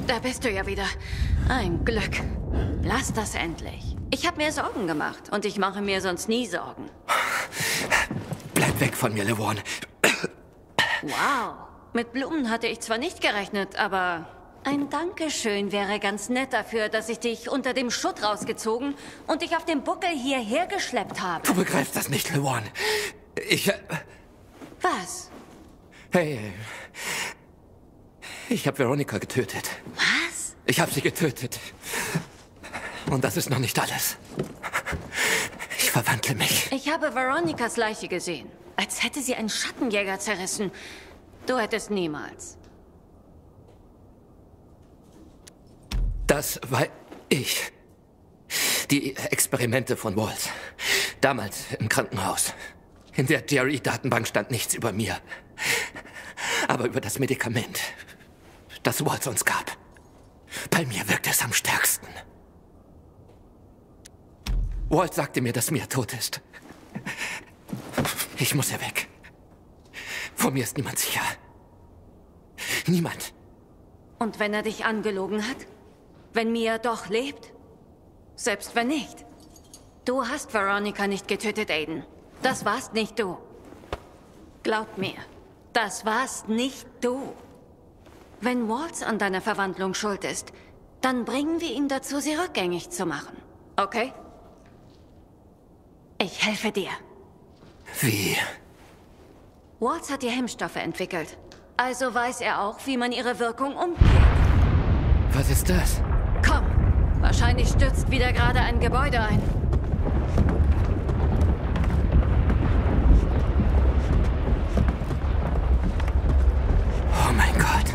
Da bist du ja wieder. Ein Glück. Lass das endlich. Ich habe mir Sorgen gemacht und ich mache mir sonst nie Sorgen. Bleib weg von mir, LeVaughn. Wow. Mit Blumen hatte ich zwar nicht gerechnet, aber ein Dankeschön wäre ganz nett dafür, dass ich dich unter dem Schutt rausgezogen und dich auf dem Buckel hierher geschleppt habe. Du begreifst das nicht, LeVaughn. Was? Hey, ich habe Veronica getötet. Was? Ich habe sie getötet. Und das ist noch nicht alles. Ich verwandle mich. Ich habe Veronicas Leiche gesehen. Als hätte sie einen Schattenjäger zerrissen. Du hättest niemals. Das war ich. Die Experimente von Waltz. Damals im Krankenhaus. In der GRE-Datenbank stand nichts über mir. Aber über das Medikament, das Waltz uns gab. Bei mir wirkt es am stärksten. Walt sagte mir, dass Mia tot ist. Ich muss hier weg. Vor mir ist niemand sicher. Niemand. Und wenn er dich angelogen hat? Wenn Mia doch lebt? Selbst wenn nicht. Du hast Veronica nicht getötet, Aiden. Das warst nicht du. Glaub mir, das warst nicht du. Wenn Waltz an deiner Verwandlung schuld ist, dann bringen wir ihn dazu, sie rückgängig zu machen. Okay? Ich helfe dir. Wie? Waltz hat die Hemmstoffe entwickelt. Also weiß er auch, wie man ihre Wirkung umkehrt. Was ist das? Komm, wahrscheinlich stürzt wieder gerade ein Gebäude ein. Oh mein Gott.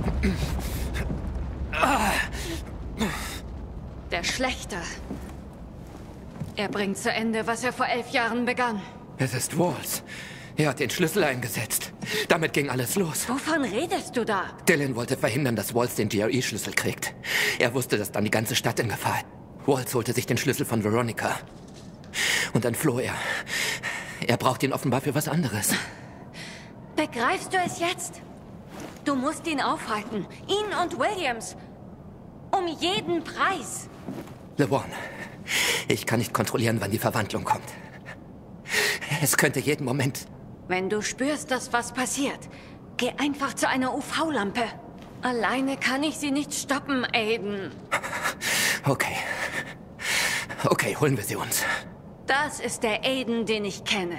Der Schlechter. Er bringt zu Ende, was er vor 11 Jahren begann. Es ist Waltz. Er hat den Schlüssel eingesetzt. Damit ging alles los. Wovon redest du da? Dylan wollte verhindern, dass Waltz den GRE-Schlüssel kriegt. Er wusste, dass dann die ganze Stadt in Gefahr ist. Waltz holte sich den Schlüssel von Veronica. Und dann floh er. Er braucht ihn offenbar für was anderes. Begreifst du es jetzt? Du musst ihn aufhalten. Ihn und Williams. Um jeden Preis. LeVaughn, ich kann nicht kontrollieren, wann die Verwandlung kommt. Es könnte jeden Moment... Wenn du spürst, dass was passiert, geh einfach zu einer UV-Lampe. Alleine kann ich sie nicht stoppen, Aiden. Okay. Okay, holen wir sie uns. Das ist der Aiden, den ich kenne.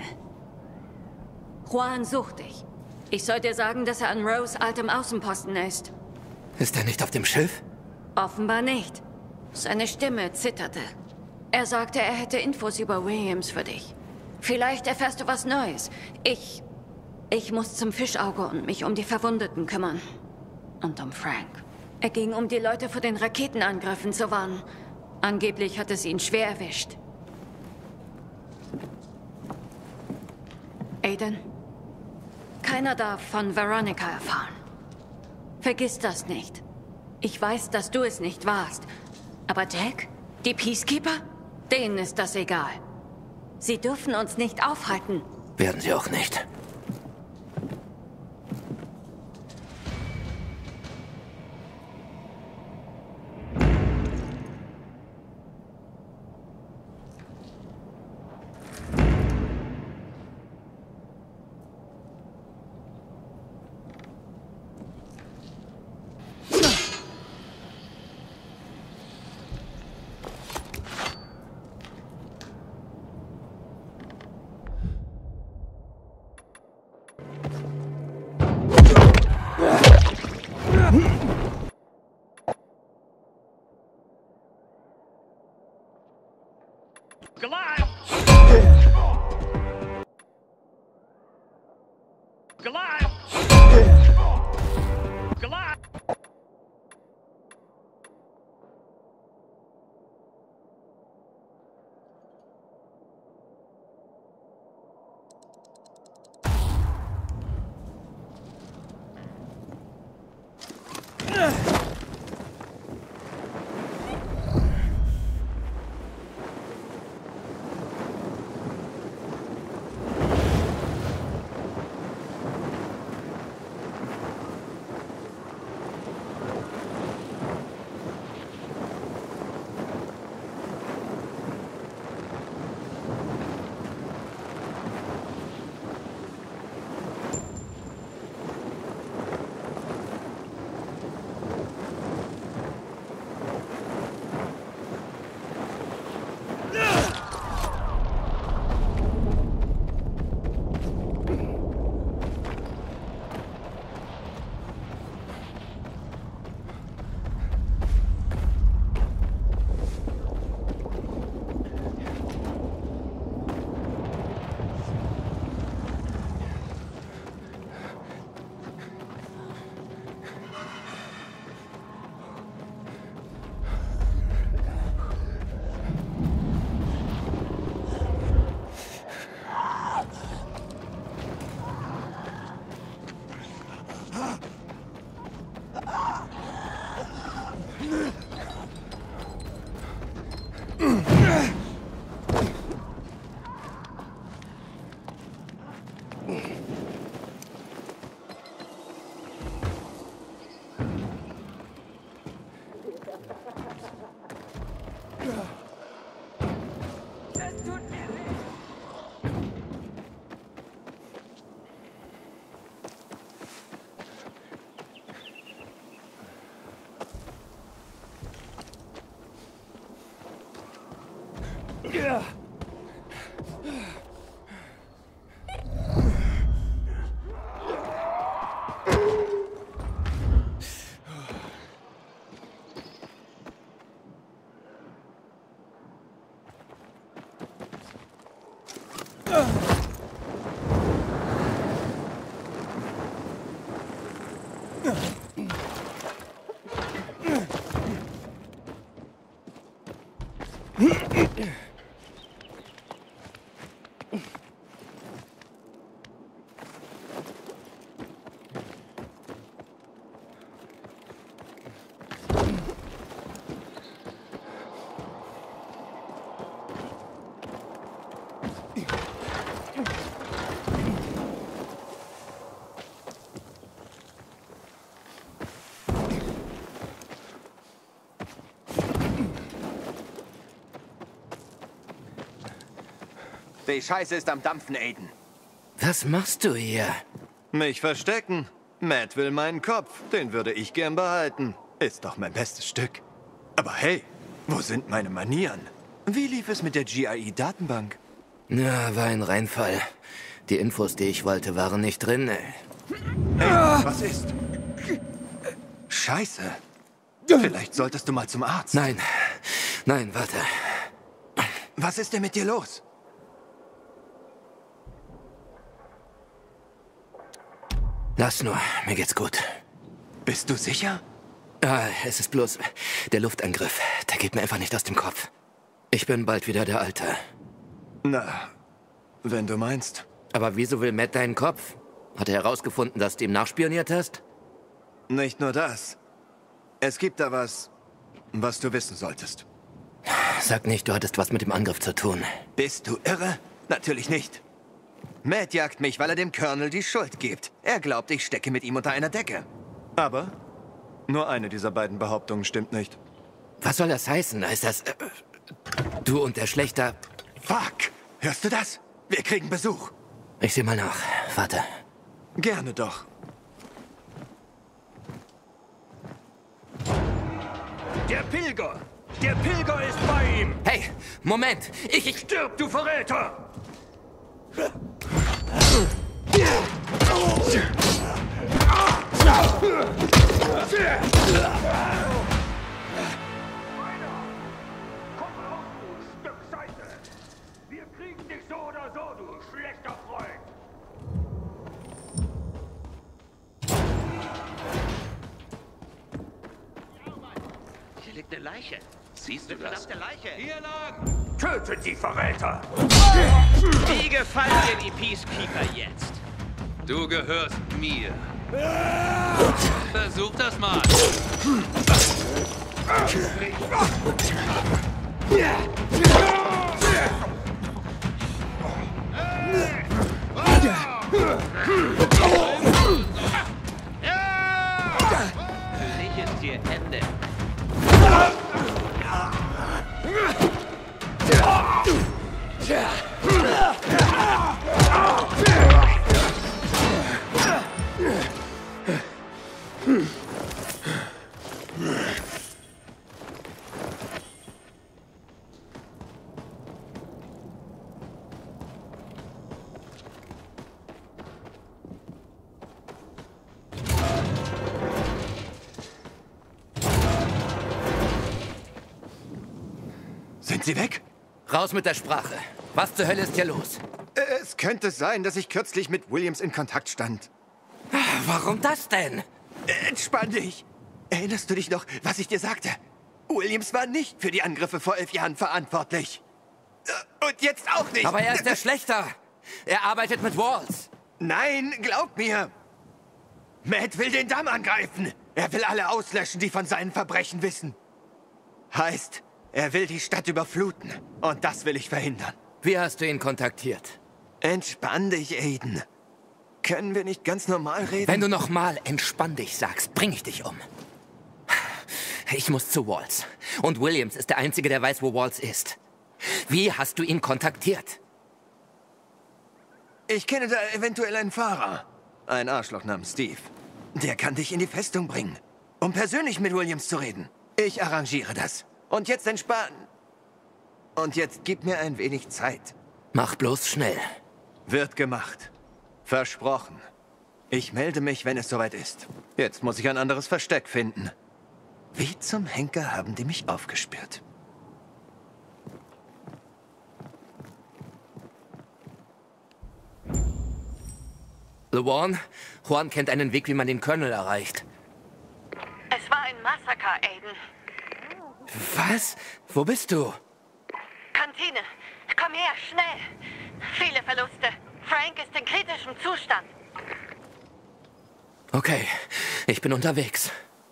Juan sucht dich. Ich soll dir sagen, dass er an Rose altem Außenposten ist. Ist er nicht auf dem Schiff? Offenbar nicht. Seine Stimme zitterte. Er sagte, er hätte Infos über Williams für dich. Vielleicht erfährst du was Neues. Ich muss zum Fischauge und mich um die Verwundeten kümmern. Und um Frank. Er ging, um die Leute vor den Raketenangriffen zu warnen. Angeblich hat es ihn schwer erwischt. Aiden? Keiner darf von Veronica erfahren. Vergiss das nicht. Ich weiß, dass du es nicht warst. Aber Jack? Die Peacekeeper? Denen ist das egal. Sie dürfen uns nicht aufhalten. Werden sie auch nicht. Goliath! Goliath! Goliath! Die Scheiße ist am Dampfen, Aiden. Was machst du hier? Mich verstecken. Matt will meinen Kopf. Den würde ich gern behalten. Ist doch mein bestes Stück. Aber hey, wo sind meine Manieren? Wie lief es mit der GIE-Datenbank? Ja, war ein Reinfall. Die Infos, die ich wollte, waren nicht drin. Hey, was ist? Scheiße. Vielleicht solltest du mal zum Arzt. Nein, nein, warte. Was ist denn mit dir los? Lass nur, mir geht's gut. Bist du sicher? Ah, es ist bloß der Luftangriff. Der geht mir einfach nicht aus dem Kopf. Ich bin bald wieder der Alte. Na, wenn du meinst. Aber wieso will Matt deinen Kopf? Hat er herausgefunden, dass du ihm nachspioniert hast? Nicht nur das. Es gibt da was du wissen solltest. Sag nicht, du hattest was mit dem Angriff zu tun. Bist du irre? Natürlich nicht. Matt jagt mich, weil er dem Colonel die Schuld gibt. Er glaubt, ich stecke mit ihm unter einer Decke. Aber nur eine dieser beiden Behauptungen stimmt nicht. Was soll das heißen? Heißt das, du und der Schlechter... Fuck! Hörst du das? Wir kriegen Besuch. Ich seh mal nach. Warte. Gerne doch. Der Pilger! Der Pilger ist bei ihm! Hey, Moment! Ich... Stirb, du Verräter! Wir kriegen dich so oder so, du schlechter Freund! Hier liegt eine Leiche. Siehst du das? Verdammte Leiche. Hier lang! Tötet die Verräter! Wie gefallen dir die Peacekeeper jetzt? Du gehörst mir. Versuch das mal. Für dich ist hier Ende. Sind sie weg? Raus mit der Sprache. Was zur Hölle ist hier los? Es könnte sein, dass ich kürzlich mit Williams in Kontakt stand. Warum das denn? Entspann dich. Erinnerst du dich noch, was ich dir sagte? Williams war nicht für die Angriffe vor 11 Jahren verantwortlich. Und jetzt auch nicht. Aber er ist der Schlechter. Er arbeitet mit Walls. Nein, glaub mir. Matt will den Damm angreifen. Er will alle auslöschen, die von seinen Verbrechen wissen. Heißt, er will die Stadt überfluten. Und das will ich verhindern. Wie hast du ihn kontaktiert? Entspann dich, Aiden. Können wir nicht ganz normal reden? Wenn du nochmal entspann dich sagst, bring ich dich um. Ich muss zu Walls. Und Williams ist der Einzige, der weiß, wo Walls ist. Wie hast du ihn kontaktiert? Ich kenne da eventuell einen Fahrer. Ein Arschloch namens Steve. Der kann dich in die Festung bringen, um persönlich mit Williams zu reden. Ich arrangiere das. Und jetzt entspannen. Und jetzt gib mir ein wenig Zeit. Mach bloß schnell. Wird gemacht. Versprochen. Ich melde mich, wenn es soweit ist. Jetzt muss ich ein anderes Versteck finden. Wie zum Henker haben die mich aufgespürt? LeWarn, Juan kennt einen Weg, wie man den Colonel erreicht. Es war ein Massaker, Aiden. Was? Wo bist du? Kantine. Komm her, schnell. Viele Verluste. Frank ist in kritischem Zustand. Okay, ich bin unterwegs.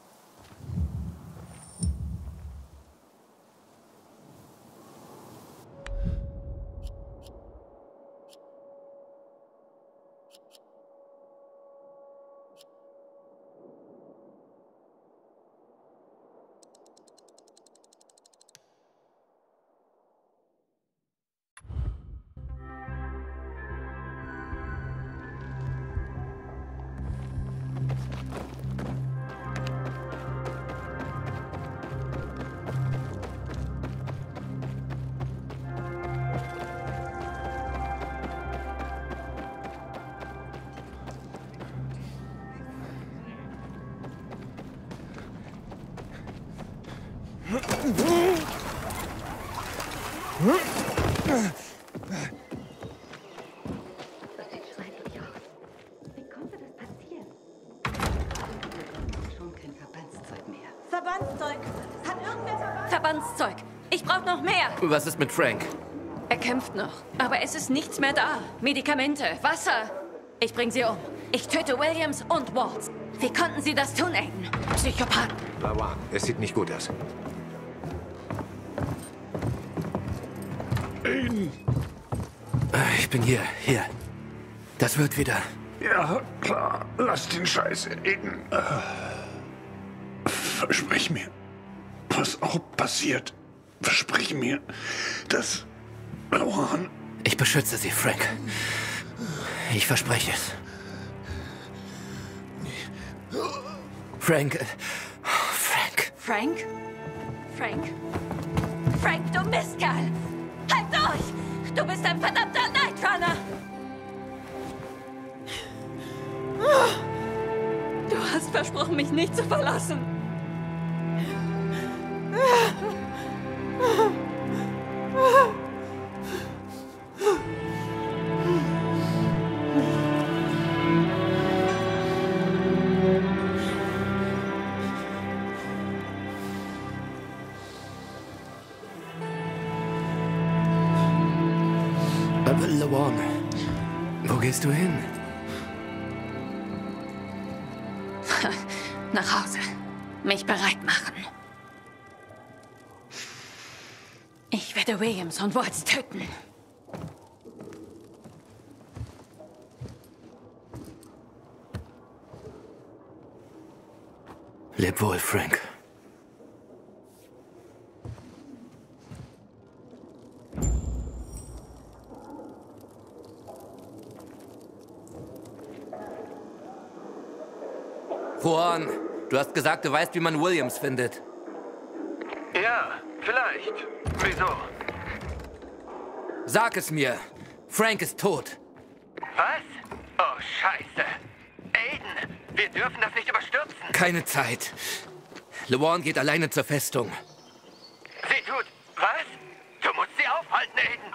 Das sieht schrecklich aus. Wie konnte das passieren? Schon kein Verbandszeug mehr. Verbandszeug! Hat irgendwer Verbandszeug! Ich brauche noch mehr! Was ist mit Frank? Er kämpft noch, aber es ist nichts mehr da. Medikamente, Wasser. Ich bring sie um. Ich töte Williams und Waltz. Wie konnten sie das tun, Aiden? Psychopathen. LeWarn, es sieht nicht gut aus. Aiden! Ich bin hier. Das wird wieder. Ja, klar. Lass den Scheiß, Aiden. Versprich mir, was auch passiert, versprich mir, dass LeWarn... Ich beschütze sie, Frank. Ich verspreche es. Frank. Frank, du Mistkerl! Halt durch! Du bist ein verdammter Nightrunner! Du hast versprochen, mich nicht zu verlassen. LeWarn, wo gehst du hin? Nach Hause. Mich bereit machen. Ich werde Williams und Waltz töten. Leb wohl, Frank. Juan, du hast gesagt, du weißt, wie man Williams findet. Ja, vielleicht. Wieso? Sag es mir. Frank ist tot. Was? Oh, Scheiße. Aiden, wir dürfen das nicht überstürzen. Keine Zeit. LeWarn geht alleine zur Festung. Sie tut... Was? Du musst sie aufhalten, Aiden.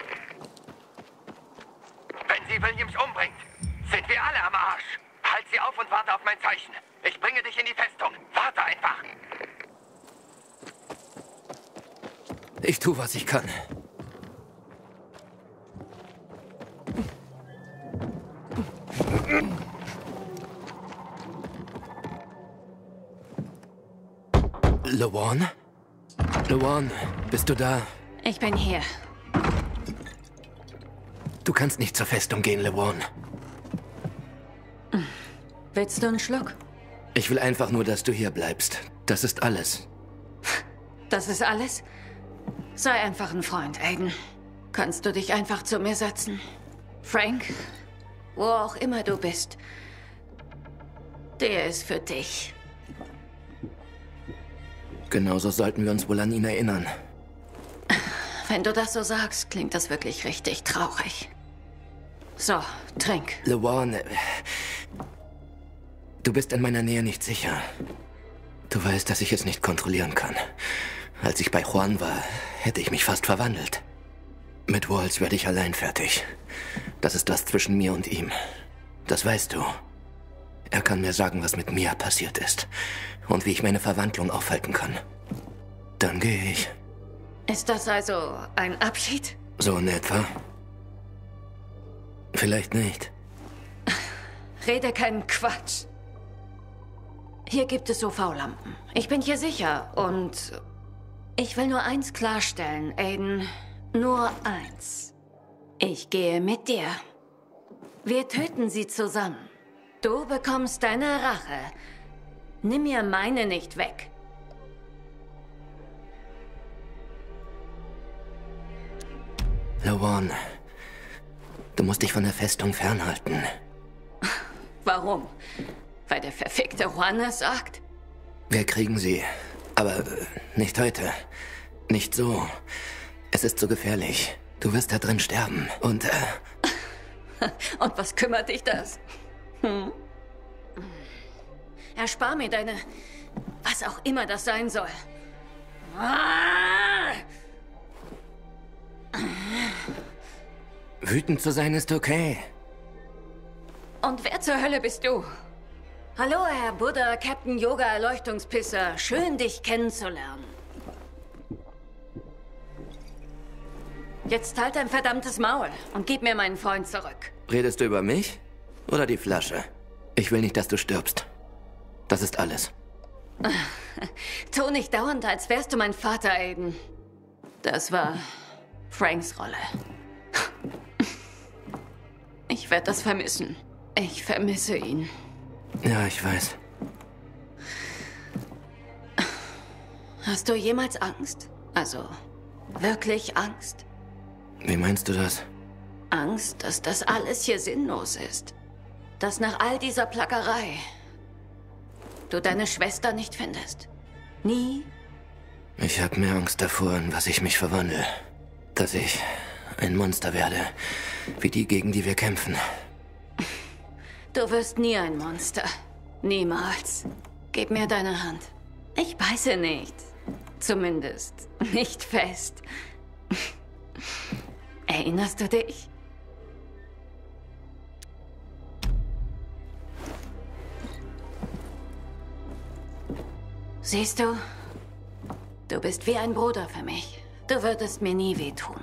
Wenn sie Williams umbringt, sind wir alle am Arsch. Halt sie auf und warte auf mein Zeichen. Ich bringe dich in die Festung. Warte einfach. Ich tu, was ich kann. LeWarn? LeWarn, bist du da? Ich bin hier. Du kannst nicht zur Festung gehen, LeWarn. Willst du einen Schluck? Ich will einfach nur, dass du hier bleibst. Das ist alles. Das ist alles? Sei einfach ein Freund, Aiden. Kannst du dich einfach zu mir setzen? Frank, wo auch immer du bist, der ist für dich. Genauso sollten wir uns wohl an ihn erinnern. Wenn du das so sagst, klingt das wirklich richtig traurig. So, trink. LeJuan, du bist in meiner Nähe nicht sicher. Du weißt, dass ich es nicht kontrollieren kann. Als ich bei Juan war, hätte ich mich fast verwandelt. Mit Waltz werde ich allein fertig. Das ist was zwischen mir und ihm. Das weißt du. Er kann mir sagen, was mit mir passiert ist. Und wie ich meine Verwandlung aufhalten kann. Dann gehe ich. Ist das also ein Abschied? So in etwa. Vielleicht nicht. Rede keinen Quatsch. Hier gibt es UV-Lampen. Ich bin hier sicher und ich will nur eins klarstellen, Aiden. Nur eins. Ich gehe mit dir. Wir töten sie zusammen. Du bekommst deine Rache. Nimm mir meine nicht weg. LeJuan, du musst dich von der Festung fernhalten. Warum? Weil der verfickte Juan es sagt? Wir kriegen sie. Aber nicht heute. Nicht so. Es ist zu gefährlich. Du wirst da drin sterben. Und Und was kümmert dich das? Hm? Erspar mir deine... was auch immer das sein soll. Wütend zu sein ist okay. Und wer zur Hölle bist du? Hallo, Herr Buddha, Captain Yoga Erleuchtungspisser. Schön, dich kennenzulernen. Jetzt halt dein verdammtes Maul und gib mir meinen Freund zurück. Redest du über mich oder die Flasche? Ich will nicht, dass du stirbst. Das ist alles. Tu nicht dauernd, als wärst du mein Vater, Aiden. Das war Franks Rolle. Ich werde das vermissen. Ich vermisse ihn. Ja, ich weiß. Hast du jemals Angst? Also, wirklich Angst? Wie meinst du das? Angst, dass das alles hier sinnlos ist. Dass nach all dieser Plackerei du deine Schwester nicht findest. Nie? Ich habe mehr Angst davor, in was ich mich verwandle. Dass ich ein Monster werde, wie die, gegen die wir kämpfen. Du wirst nie ein Monster. Niemals. Gib mir deine Hand. Ich beiße nicht. Zumindest nicht fest. Erinnerst du dich? Siehst du? Du bist wie ein Bruder für mich. Du würdest mir nie wehtun.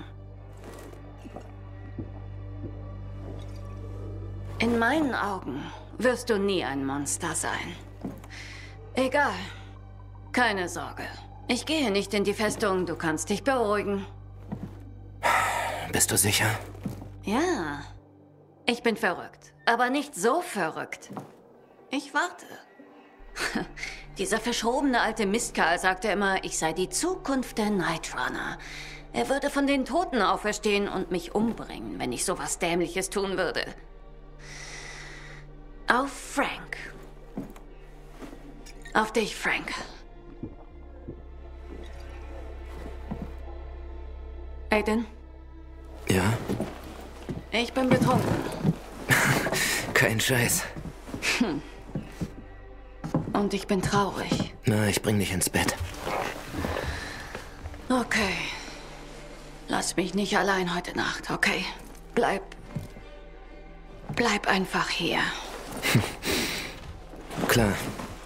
In meinen Augen wirst du nie ein Monster sein. Egal. Keine Sorge. Ich gehe nicht in die Festung. Du kannst dich beruhigen. Bist du sicher? Ja. Ich bin verrückt. Aber nicht so verrückt. Ich warte. Dieser verschrobene alte Mistkerl sagte immer, ich sei die Zukunft der Night Runner. Er würde von den Toten auferstehen und mich umbringen, wenn ich sowas Dämliches tun würde. Auf Frank. Auf dich, Frank. Aiden? Ja? Ich bin betrunken. Kein Scheiß. Und ich bin traurig. Na, ich bring dich ins Bett. Okay. Lass mich nicht allein heute Nacht, okay? Bleib einfach hier. Klar.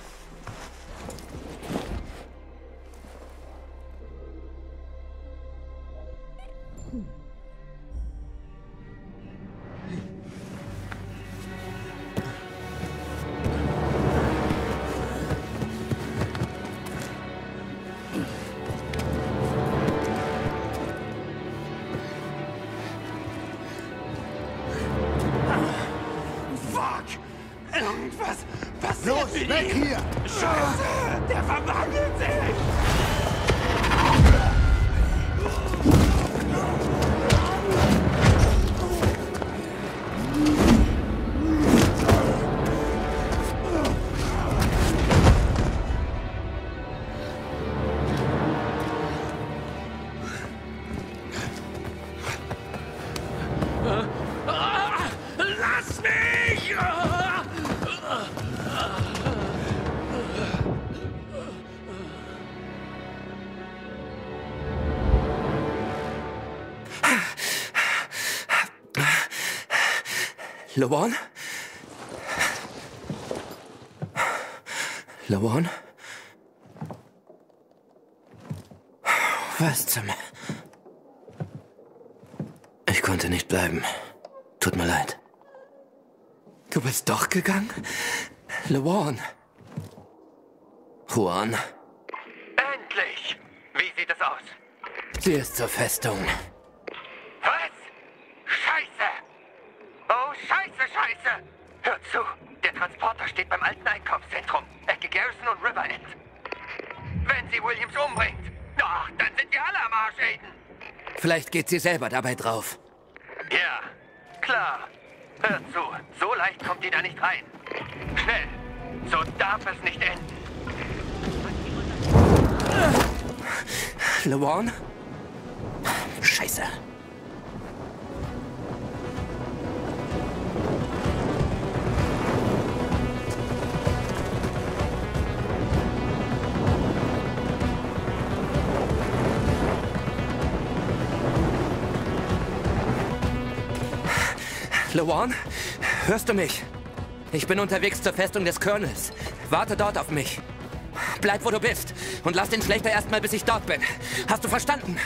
Irgendwas passiert mit weg ihm. hier! Scheiße! Der verwandelt sich! LeVaughn? LeVaughn? Was zum... Ich konnte nicht bleiben. Tut mir leid. Du bist doch gegangen? LeVaughn. Juan. Endlich! Wie sieht es aus? Sie ist zur Festung. Was? Scheiße! Oh, Scheiße! Hör zu, der Transporter steht beim alten Einkaufszentrum, Ecke Garrison und River End. Wenn sie Williams umbringt, ach, dann sind wir alle am Arsch, Aiden. Vielleicht geht sie selber dabei drauf. Ja, klar. Hör zu, so leicht kommt die da nicht rein. Schnell, so darf es nicht enden. LeVaughn? Scheiße. LeVaughn, hörst du mich? Ich bin unterwegs zur Festung des Colonels. Warte dort auf mich. Bleib, wo du bist. Und lass den Schlechter erstmal, bis ich dort bin. Hast du verstanden?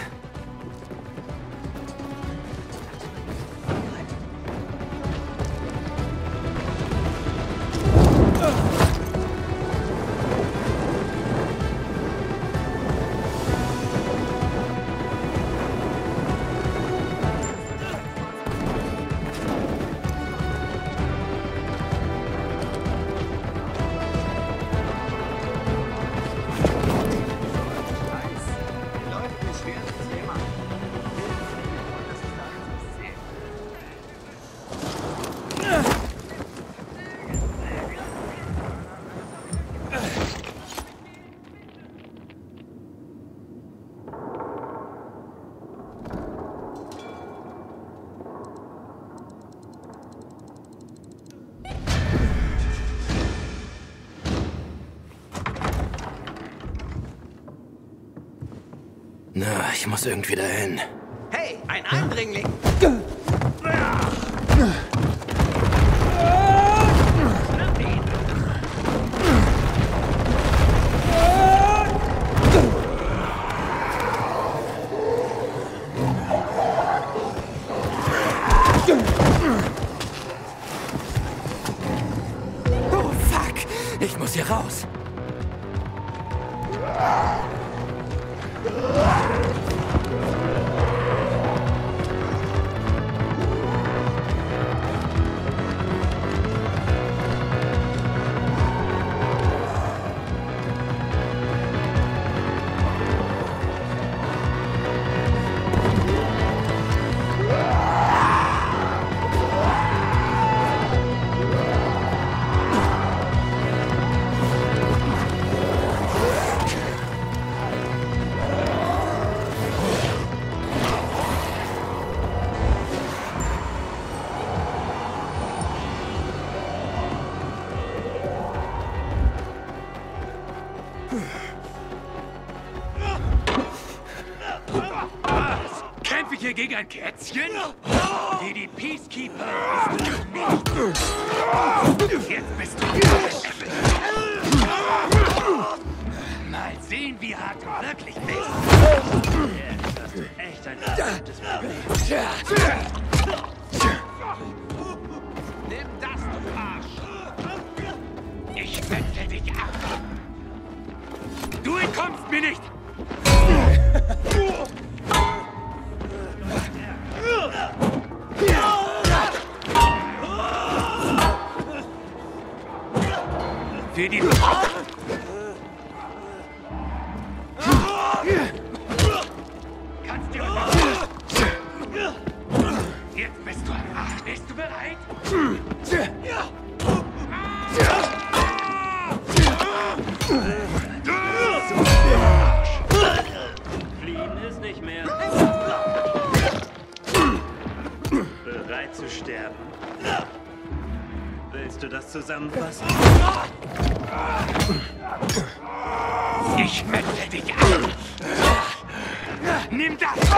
Na, ich muss irgendwie dahin. Hey, ein Eindringling! Oh, fuck! Ich muss hier raus. Kämpfe ich hier gegen ein Kätzchen? Wie die Peacekeeper bist du nicht. Jetzt bist du mal sehen, wie hart du wirklich bist. Das ist echt ein verdammtes Problem. Nimm das, du Arsch! Ich wende dich ab! Du entkommst mir nicht! Für die... Kannst du... Jetzt bist du am Arsch. Bist du bereit? Fliehen ist nicht mehr. Bereit zu sterben? Willst du das zusammenfassen? Ich melde dich an! Nimm das!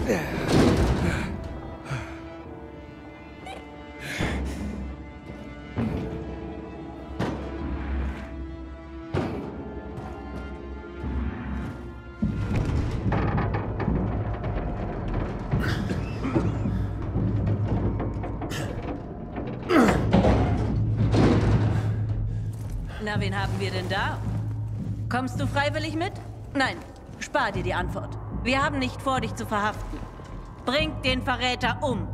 Na, wen haben wir denn da? Kommst du freiwillig mit? Nein, spar dir die Antwort. Wir haben nicht vor, dich zu verhaften. Bringt den Verräter um.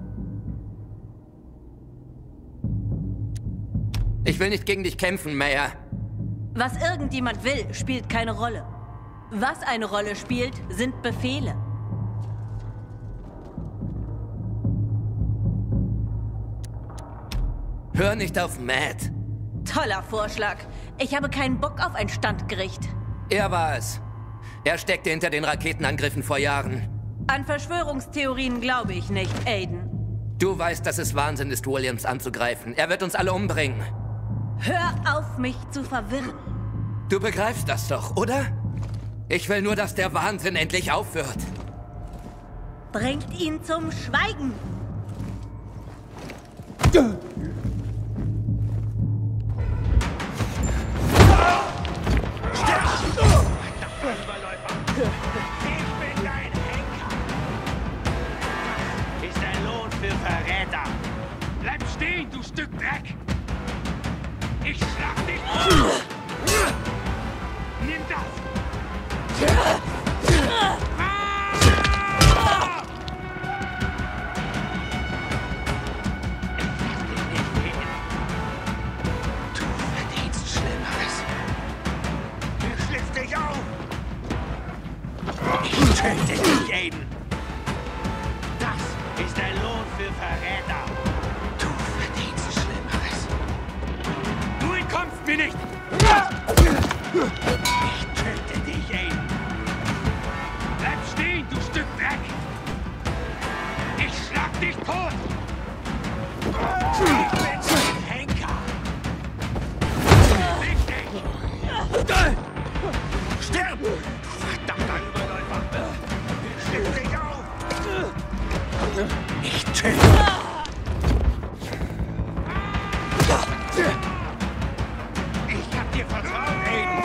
Ich will nicht gegen dich kämpfen, Mayor. Was irgendjemand will, spielt keine Rolle. Was eine Rolle spielt, sind Befehle. Hör nicht auf Matt. Toller Vorschlag. Ich habe keinen Bock auf ein Standgericht. Er war es. Er steckte hinter den Raketenangriffen vor Jahren. An Verschwörungstheorien glaube ich nicht, Aiden. Du weißt, dass es Wahnsinn ist, Williams anzugreifen. Er wird uns alle umbringen. Hör auf, mich zu verwirren. Du begreifst das doch, oder? Ich will nur, dass der Wahnsinn endlich aufhört. Bringt ihn zum Schweigen. Verräter! Bleib stehen, du Stück Dreck! Ich schlag dich! Nimm das! Du verdienst Schlimmeres. Ich schlitz dich auf! Ich töte dich, Aiden! Das ist der Lohn für Verräter. Du verdienst Schlimmeres. Du entkommst mir nicht! Ich töte dich, Aiden. Bleib stehen, du Stück Dreck! Ich schlag dich tot! Ich bin ein Henker! Beweg dich! Stirb! Du verdammter Überläufer! Ich schlitz dich auf! Ich töte! Ich hab dir vertraut, Aiden!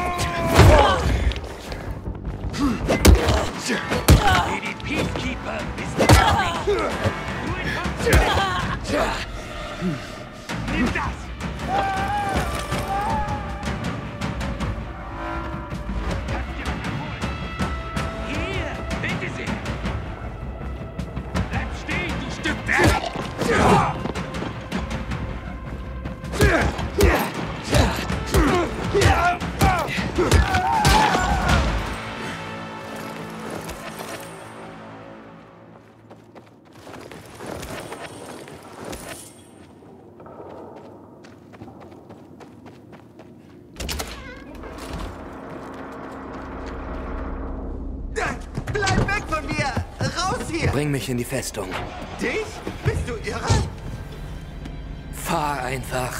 Wie die Peacekeeper bist du gar nicht! Du entkommst mir! Nimm das! Kannst dir was abholen? Hier, bitte sehr! Bleib stehen, du Stück Dreck! Bleib weg von mir! Raus hier! Bring mich in die Festung. Dich? Bist du irre? Fahr einfach.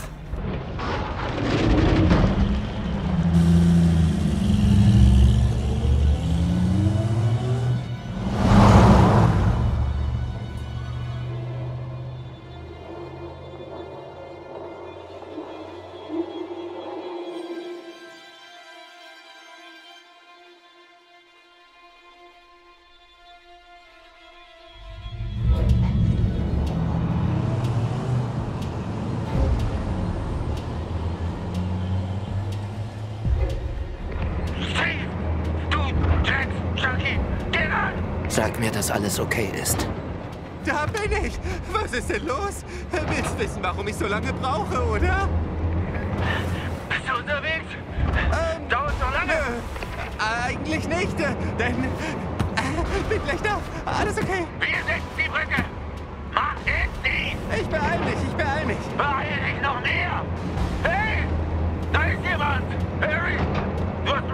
Sag mir, dass alles okay ist. Da bin ich! Was ist denn los? Willst wissen, warum ich so lange brauche, oder? Bist du unterwegs? Dauert noch lange? Eigentlich nicht, denn... bin gleich da. Alles okay. Wir setzen die Brücke! Mach es nicht! Ich beeil mich. Beeil dich noch mehr! Hey! Da ist jemand! Harry! Du hast...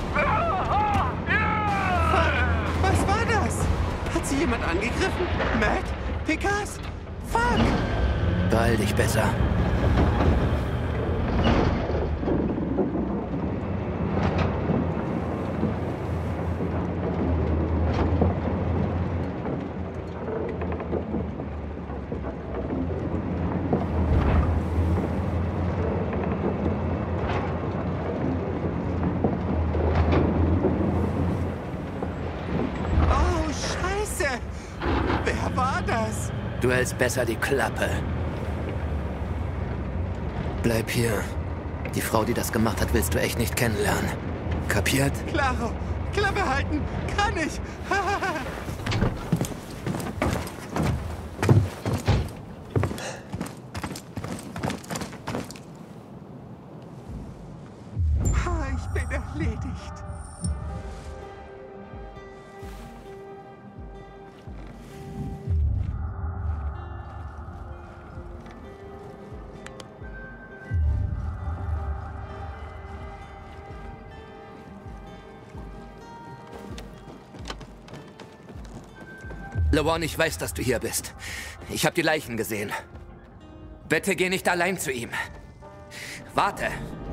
Was war das? Hat sie jemand angegriffen? Matt? Pikas? Fuck! Beeil dich besser. Wer war das? Du hältst besser die Klappe. Bleib hier. Die Frau, die das gemacht hat, willst du echt nicht kennenlernen. Kapiert? Klaro, Klappe halten, kann ich. Ich bin erledigt. LeWarn, ich weiß, dass du hier bist. Ich habe die Leichen gesehen. Bitte geh nicht allein zu ihm. Warte.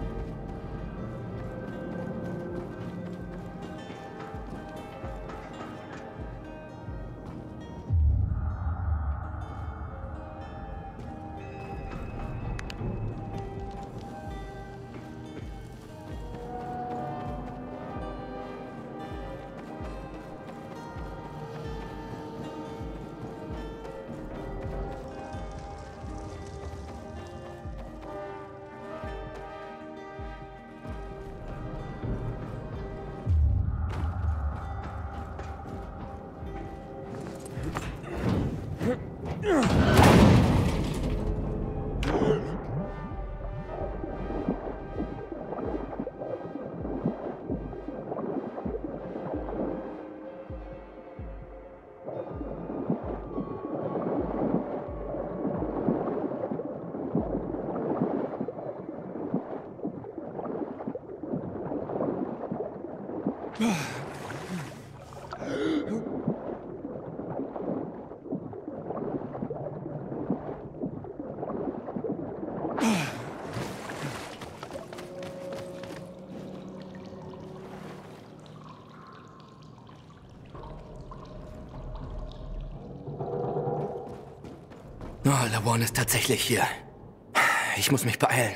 Oh, LeWarn ist tatsächlich hier. Ich muss mich beeilen.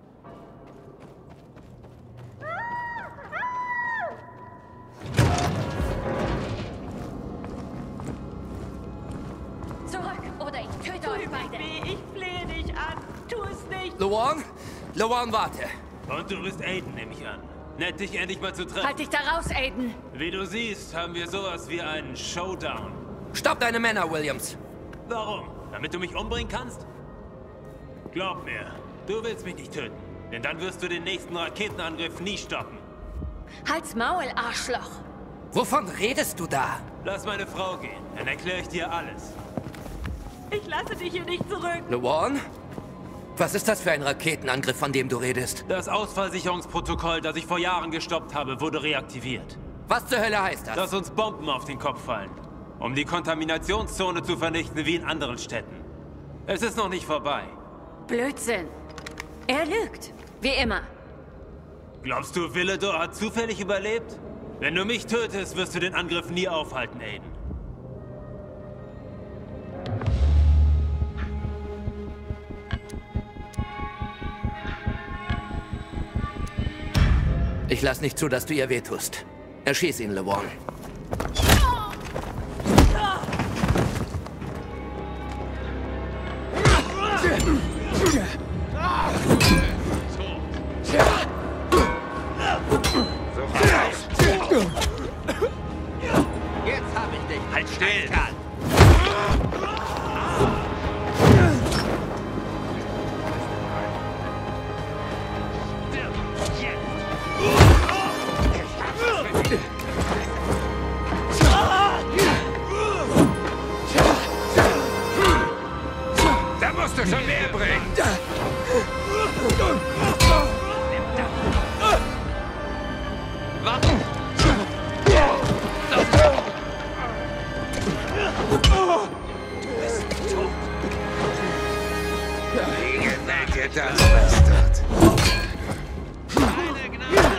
Zurück, oder ich töte euch beide. Ich flehe dich an. Tu es nicht. LeWarn? LeWarn, warte. Und du bist Aiden, nehme ich an. Nett, dich endlich mal zu treffen. Halt dich da raus, Aiden. Wie du siehst, haben wir sowas wie einen Showdown. Stopp deine Männer, Williams. Warum? Damit du mich umbringen kannst? Glaub mir, du willst mich nicht töten. Denn dann wirst du den nächsten Raketenangriff nie stoppen. Halt's Maul, Arschloch. Wovon redest du da? Lass meine Frau gehen, dann erkläre ich dir alles. Ich lasse dich hier nicht zurück. LeWarn? Was ist das für ein Raketenangriff, von dem du redest? Das Ausfallsicherungsprotokoll, das ich vor Jahren gestoppt habe, wurde reaktiviert. Was zur Hölle heißt das? Dass uns Bomben auf den Kopf fallen. Um die Kontaminationszone zu vernichten, wie in anderen Städten. Es ist noch nicht vorbei. Blödsinn. Er lügt. Wie immer. Glaubst du, Villedor hat zufällig überlebt? Wenn du mich tötest, wirst du den Angriff nie aufhalten, Aiden. Ich lass nicht zu, dass du ihr wehtust. Erschieß ihn, LeWarn. Jetzt hab ich dich. Halt still! Da musst du schon mehr bringen! Warte! Wie gefällt dir das, Bastard? Keine Gnade!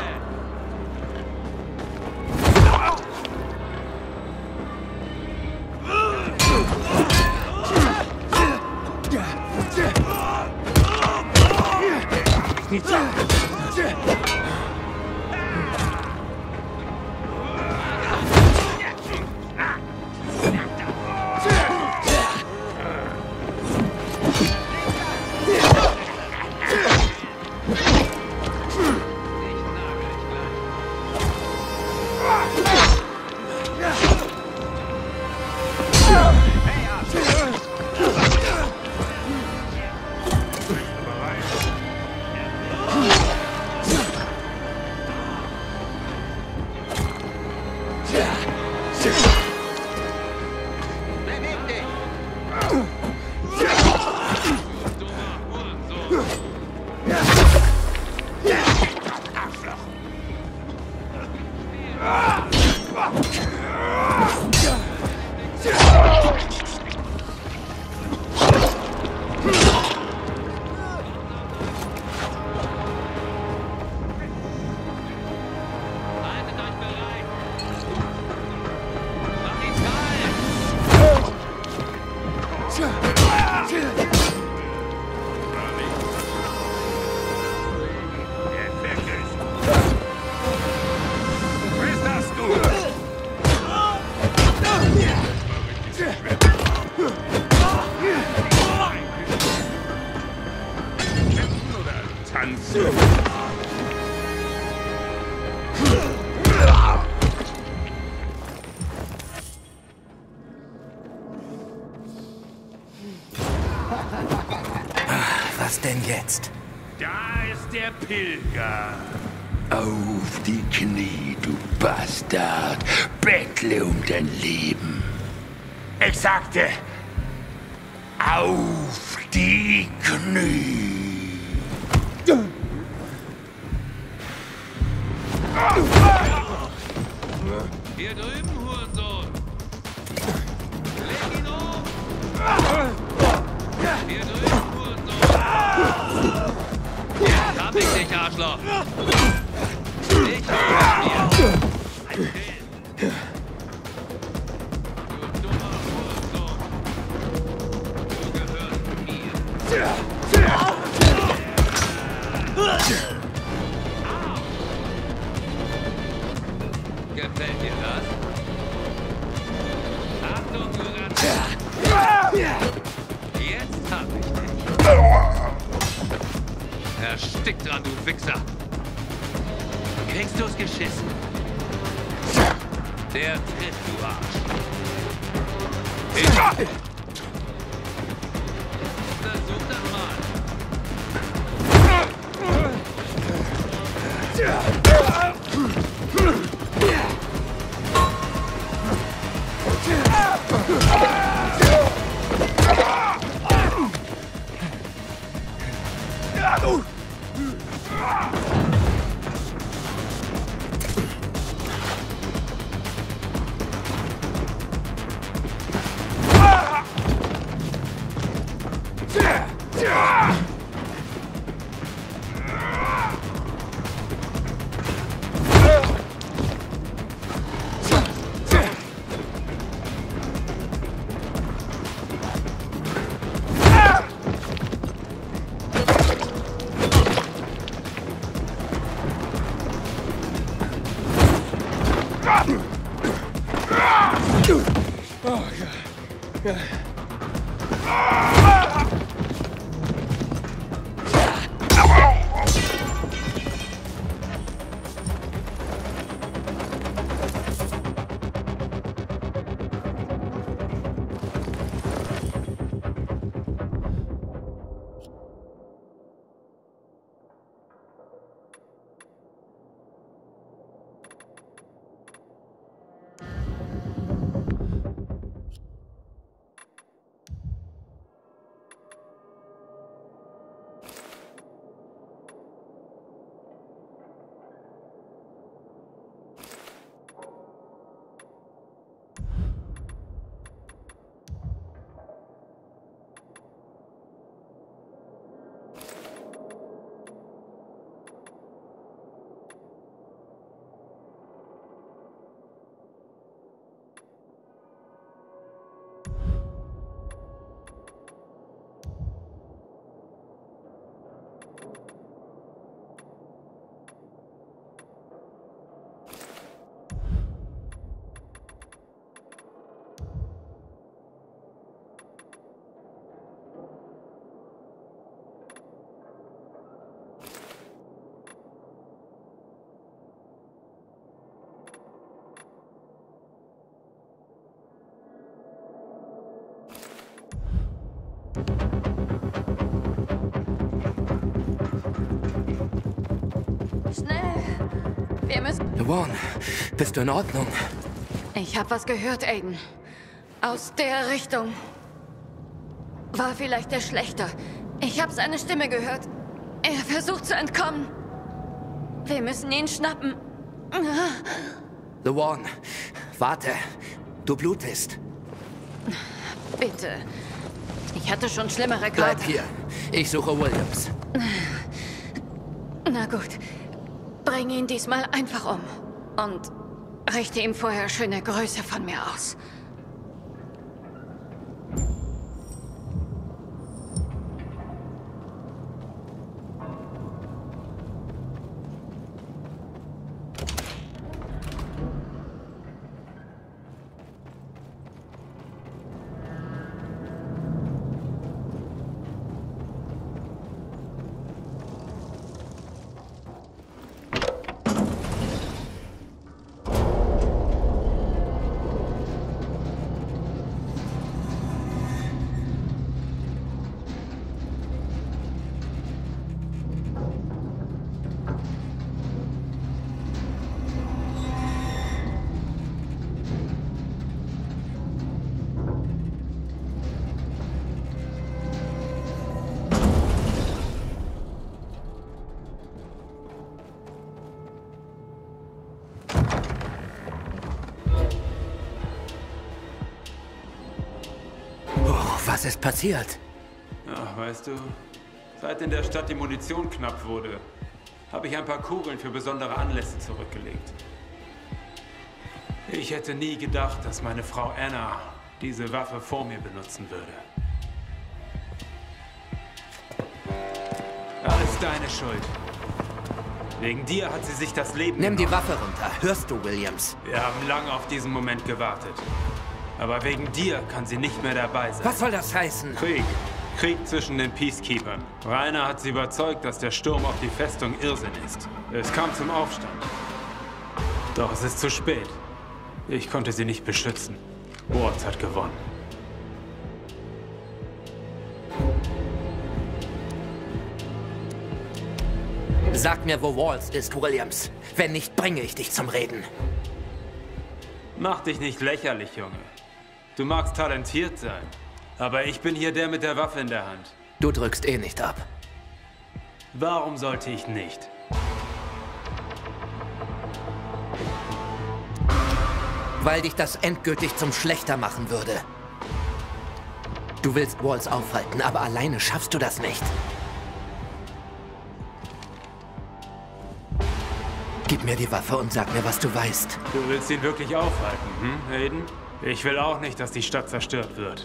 Was denn jetzt? Da ist der Pilger. Auf die Knie, du Bastard. Bettle um dein Leben. Ich sagte, auf die Knie. Hier drüben, Hurensohn. Leg ihn um. Hier drüben, Hurensohn. Jetzt hab ich dich, Arschloch. Ich hab dir. Ein Kill. Du dummer Hurensohn. Du gehörst mir. Gefällt dir das? Achtung, du Ratte! Jetzt hab ich dich. Erstick dran, du Wichser. Kriegst du's geschissen? Der trifft, du Arsch. Versuch das mal. Schnell! Wir müssen... LeWarn, bist du in Ordnung? Ich habe was gehört, Aiden. Aus der Richtung. War vielleicht der Schlechter. Ich habe seine Stimme gehört. Er versucht zu entkommen. Wir müssen ihn schnappen. LeWarn, warte. Du blutest. Bitte. Ich hatte schon schlimmere Bleib Kater. hier. Ich suche Williams. Na gut. Bring ihn diesmal einfach um. Und richte ihm vorher schöne Grüße von mir aus. Was ist passiert? Ach, weißt du, seit in der Stadt die Munition knapp wurde, habe ich ein paar Kugeln für besondere Anlässe zurückgelegt. Ich hätte nie gedacht, dass meine Frau Anna diese Waffe vor mir benutzen würde. Alles deine Schuld. Wegen dir hat sie sich das Leben Nimm die genommen. Waffe runter. Hörst du, Williams? Wir haben lange auf diesen Moment gewartet. Aber wegen dir kann sie nicht mehr dabei sein. Was soll das heißen? Krieg zwischen den Peacekeepers. Rainer hat sie überzeugt, dass der Sturm auf die Festung Irrsinn ist. Es kam zum Aufstand. Doch es ist zu spät. Ich konnte sie nicht beschützen. Waltz hat gewonnen. Sag mir, wo Waltz ist, Williams. Wenn nicht, bringe ich dich zum Reden. Mach dich nicht lächerlich, Junge. Du magst talentiert sein. Aber ich bin hier der mit der Waffe in der Hand. Du drückst eh nicht ab. Warum sollte ich nicht? Weil dich das endgültig zum Schlechter machen würde. Du willst Waltz aufhalten, aber alleine schaffst du das nicht. Gib mir die Waffe und sag mir, was du weißt. Du willst ihn wirklich aufhalten, Aiden? Ich will auch nicht, dass die Stadt zerstört wird.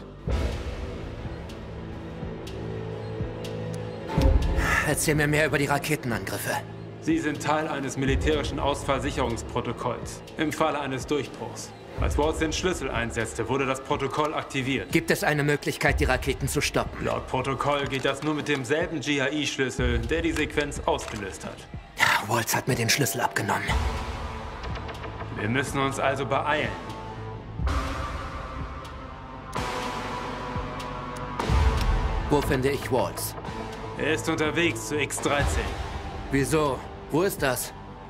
Erzähl mir mehr über die Raketenangriffe. Sie sind Teil eines militärischen Ausfallsicherungsprotokolls. Im Falle eines Durchbruchs. Als Waltz den Schlüssel einsetzte, wurde das Protokoll aktiviert. Gibt es eine Möglichkeit, die Raketen zu stoppen? Laut Protokoll geht das nur mit demselben GAI-Schlüssel, der die Sequenz ausgelöst hat. Ja, Waltz hat mir den Schlüssel abgenommen. Wir müssen uns also beeilen. Wo finde ich Waltz? Er ist unterwegs zu X-13. Wieso? Wo ist das?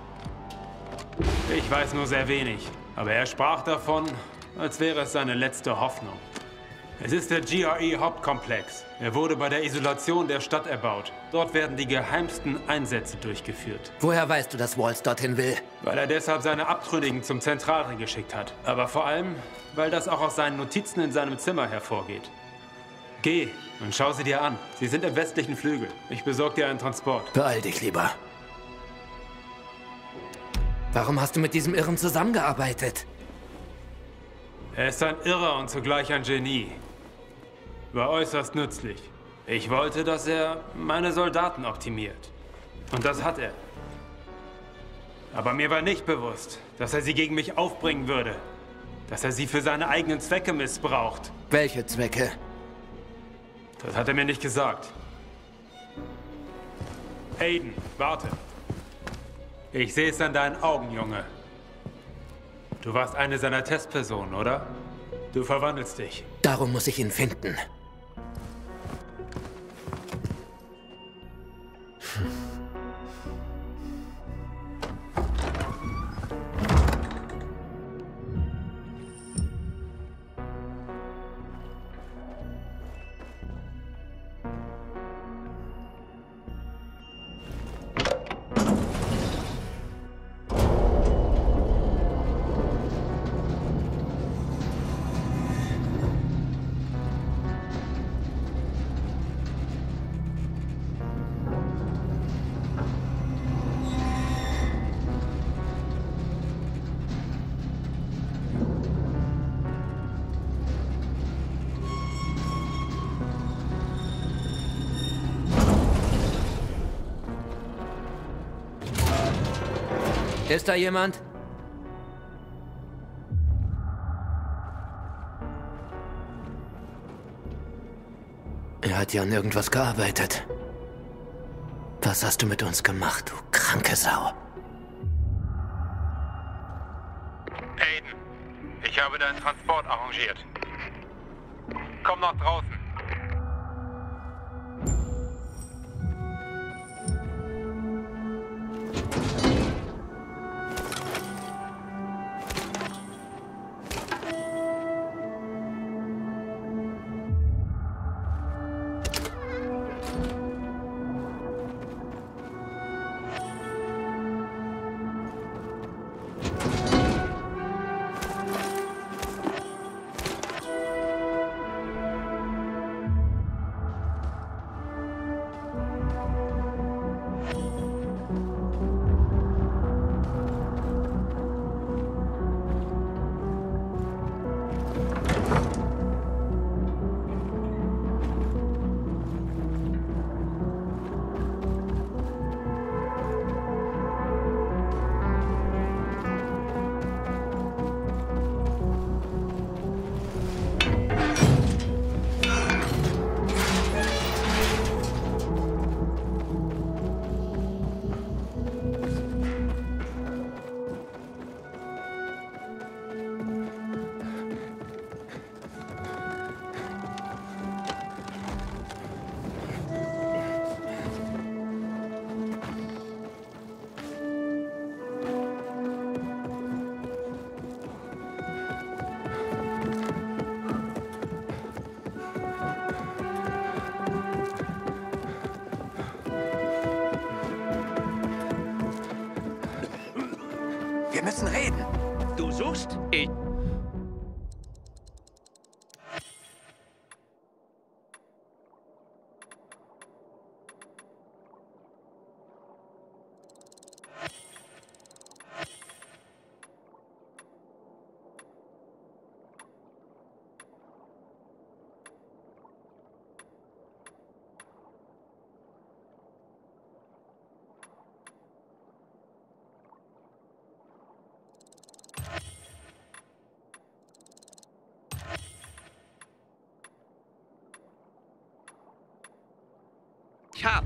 Ich weiß nur sehr wenig. Aber er sprach davon, als wäre es seine letzte Hoffnung. Es ist der GRE-Hauptkomplex. Er wurde bei der Isolation der Stadt erbaut. Dort werden die geheimsten Einsätze durchgeführt. Woher weißt du, dass Waltz dorthin will? Weil er deshalb seine Abtrünnigen zum Zentralring geschickt hat. Aber vor allem, weil das auch aus seinen Notizen in seinem Zimmer hervorgeht. Geh und schau sie dir an. Sie sind im westlichen Flügel. Ich besorge dir einen Transport. Beeil dich lieber. Warum hast du mit diesem Irren zusammengearbeitet? Er ist ein Irrer und zugleich ein Genie. War äußerst nützlich. Ich wollte, dass er meine Soldaten optimiert. Und das hat er. Aber mir war nicht bewusst, dass er sie gegen mich aufbringen würde. Dass er sie für seine eigenen Zwecke missbraucht. Welche Zwecke? Das hat er mir nicht gesagt. Aiden, warte. Ich sehe es an deinen Augen, Junge. Du warst eine seiner Testpersonen, oder? Du verwandelst dich. Darum muss ich ihn finden. Ist da jemand? Er hat ja an irgendwas gearbeitet. Was hast du mit uns gemacht, du kranke Sau? Aiden, ich habe deinen Transport arrangiert. Komm nach draußen. Wir müssen reden. Du suchst? Ich... Ich hab.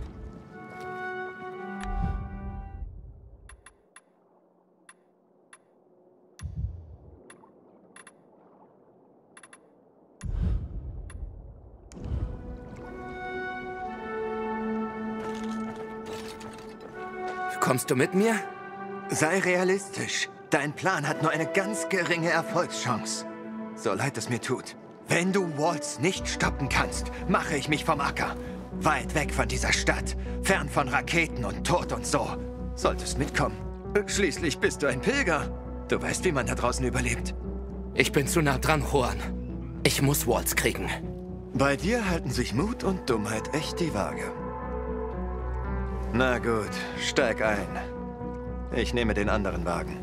Kommst du mit mir? Sei realistisch. Dein Plan hat nur eine ganz geringe Erfolgschance. So leid es mir tut. Wenn du Waltz nicht stoppen kannst, mache ich mich vom Acker. Weit weg von dieser Stadt. Fern von Raketen und Tod und so. Solltest mitkommen. Schließlich bist du ein Pilger. Du weißt, wie man da draußen überlebt. Ich bin zu nah dran, Juan. Ich muss Waltz kriegen. Bei dir halten sich Mut und Dummheit echt die Waage. Na gut, steig ein. Ich nehme den anderen Wagen.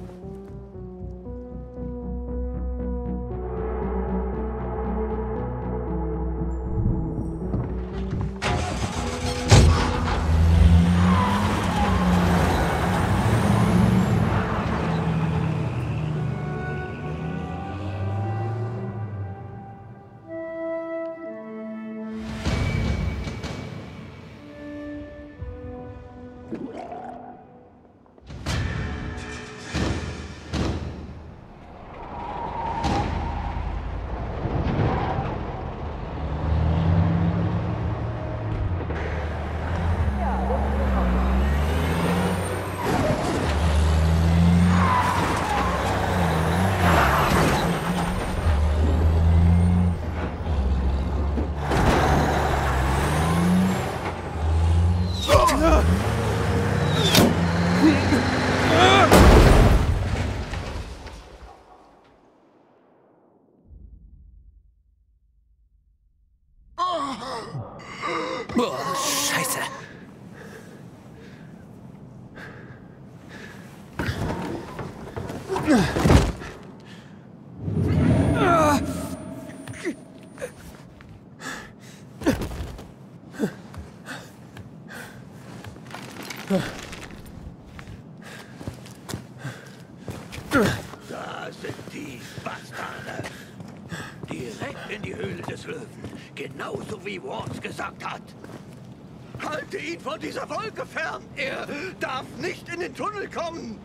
Boah, Scheiße. Da sind die Bastarde. Direkt in die Höhle des Löwen. Genauso wie Waltz gesagt hat. Halte ihn von dieser Wolke fern. Er darf nicht in den Tunnel kommen.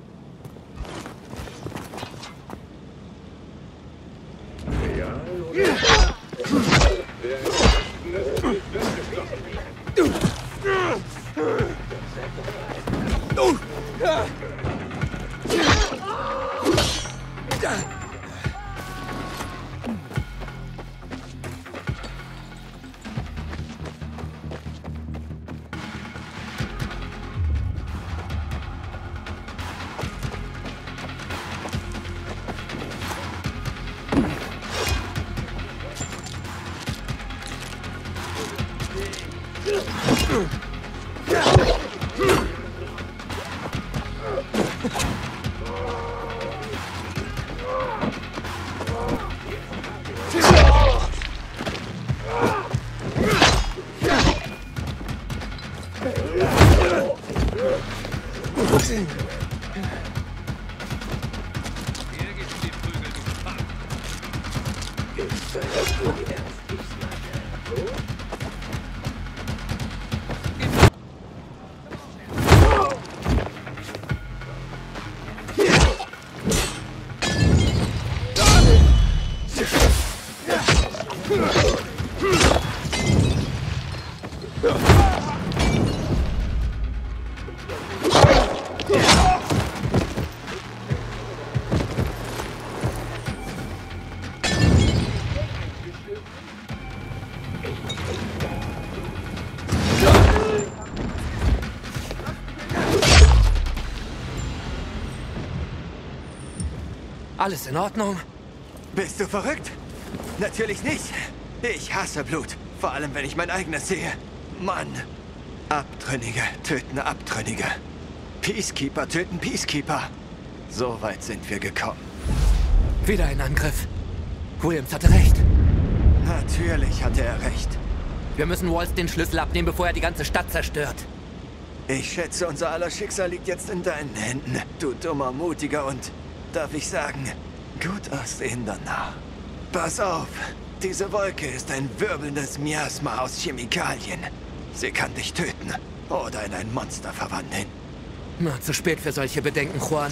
Alles in Ordnung? Bist du verrückt? Natürlich nicht. Ich hasse Blut. Vor allem, wenn ich mein eigenes sehe. Mann. Abtrünnige töten Abtrünnige. Peacekeeper töten Peacekeeper. So weit sind wir gekommen. Wieder ein Angriff. Williams hatte recht. Natürlich hatte er recht. Wir müssen Waltz den Schlüssel abnehmen, bevor er die ganze Stadt zerstört. Ich schätze, unser aller Schicksal liegt jetzt in deinen Händen. Du dummer, mutiger und, darf ich sagen, gut aussehender Narr. Pass auf, diese Wolke ist ein wirbelndes Miasma aus Chemikalien. Sie kann dich töten oder in ein Monster verwandeln. Na, zu spät für solche Bedenken, Juan.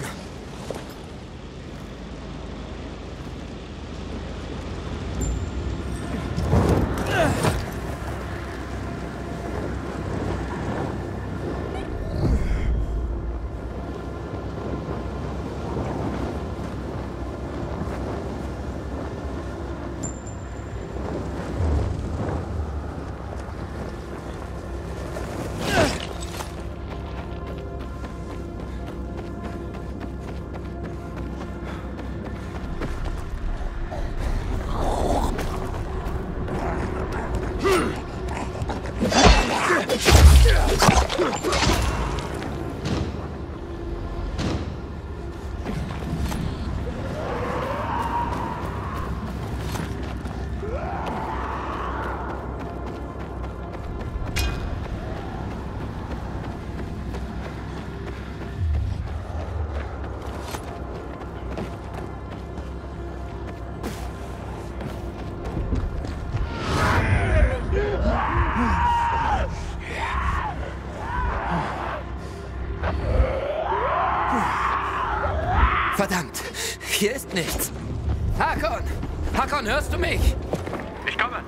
Verdammt, hier ist nichts. Hakon! Hakon, hörst du mich? Ich komme.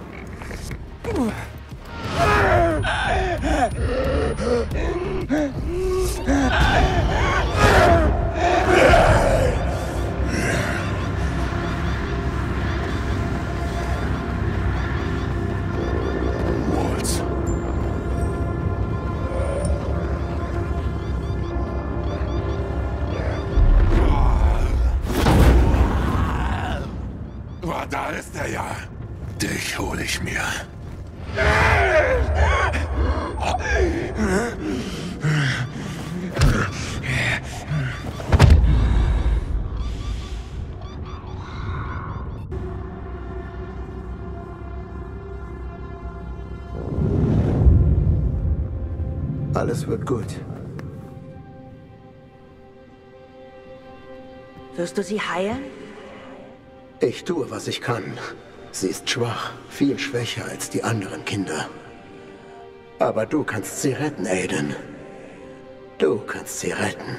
Waltz. Da ist er ja. Dich hole ich mir. Alles wird gut. Wirst du sie heilen? Ich tue, was ich kann. Sie ist schwach, viel schwächer als die anderen Kinder. Aber du kannst sie retten, Aiden. Du kannst sie retten.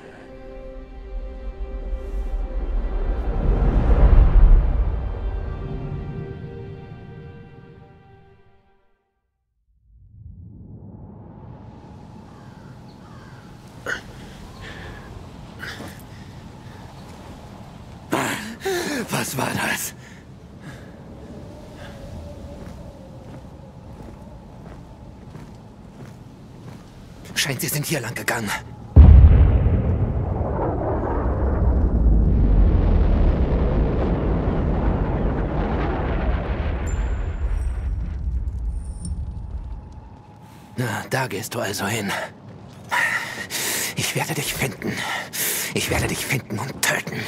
Was war das? Scheint, sie sind hier lang gegangen. Na, da gehst du also hin. Ich werde dich finden. Ich werde dich finden und töten.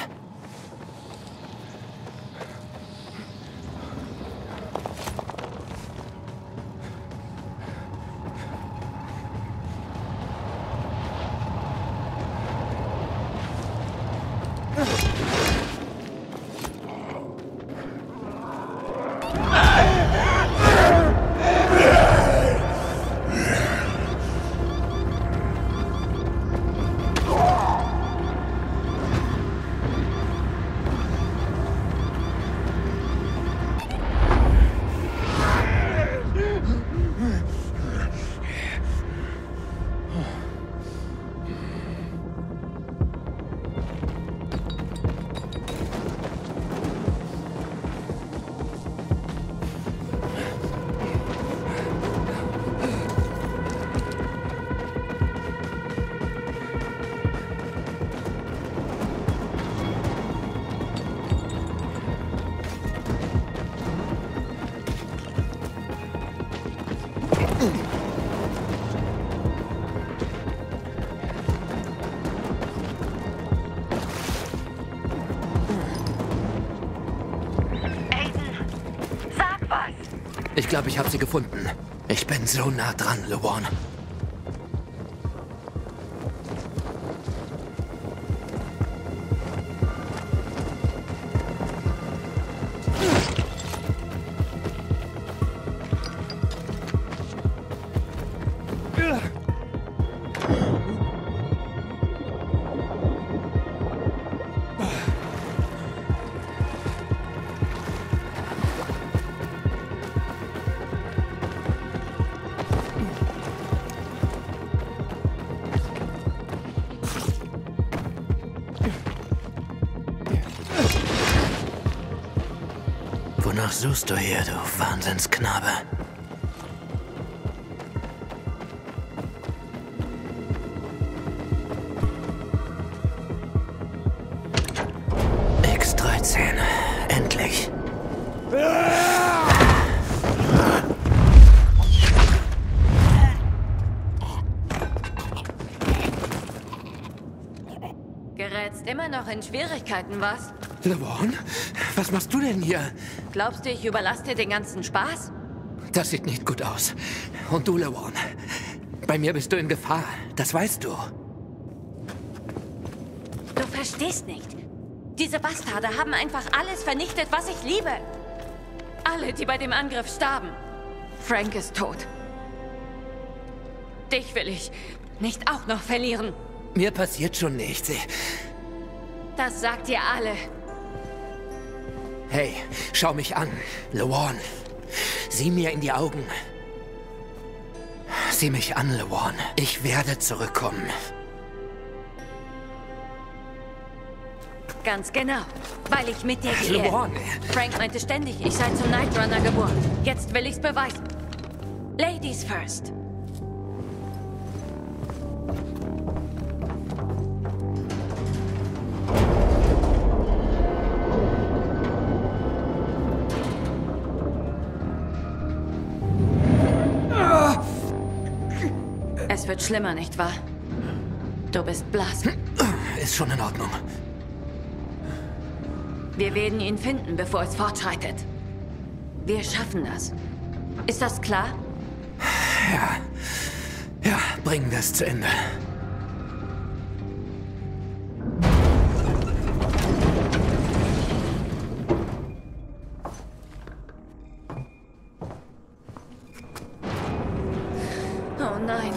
Ich glaube, ich habe sie gefunden. Ich bin so nah dran, LeWarn. Wonach suchst du hier, du Wahnsinnsknabe? X-13. Endlich. Gerätst immer noch in Schwierigkeiten, was? LeWarn? Was machst du denn hier? Glaubst du, ich überlasse dir den ganzen Spaß? Das sieht nicht gut aus. Und du, LeWarn? Bei mir bist du in Gefahr. Das weißt du. Du verstehst nicht. Diese Bastarde haben einfach alles vernichtet, was ich liebe. Alle, die bei dem Angriff starben. Frank ist tot. Dich will ich nicht auch noch verlieren. Mir passiert schon nichts. Das sagt ihr alle. Hey, schau mich an, LeWarn. Sieh mir in die Augen. Sieh mich an, LeWarn. Ich werde zurückkommen. Ganz genau, weil ich mit dir gehe. LeWarn. Frank meinte ständig, ich sei zum Night Runner geboren. Jetzt will ich's beweisen. Ladies first. Es wird schlimmer, nicht wahr? Du bist blass. Ist schon in Ordnung. Wir werden ihn finden, bevor es fortschreitet. Wir schaffen das. Ist das klar? Ja, bringen wir es zu Ende. Oh nein.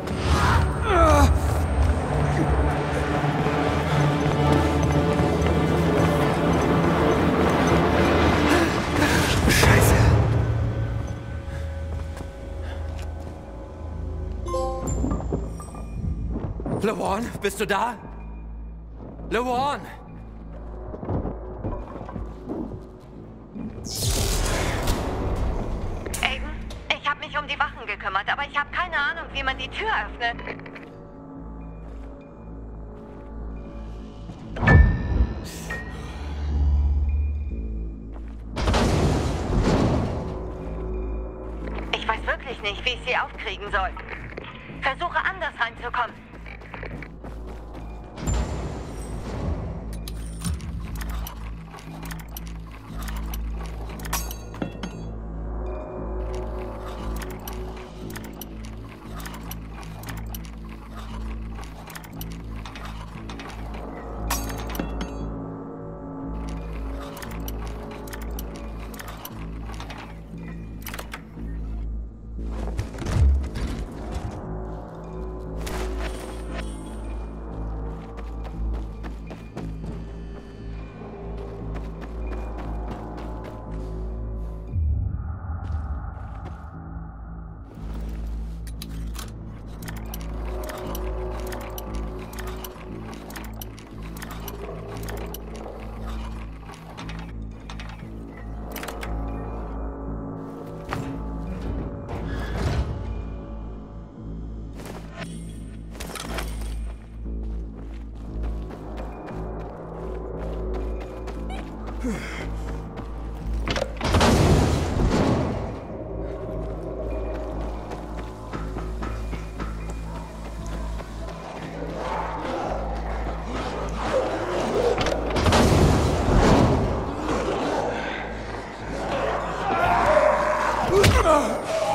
Scheiße. LeWarn, bist du da? LeWarn! Aiden, ich habe mich um die Wachen gekümmert, aber ich habe keine Ahnung, wie man die Tür öffnet. Ich weiß wirklich nicht, wie ich sie aufkriegen soll. Versuche anders reinzukommen.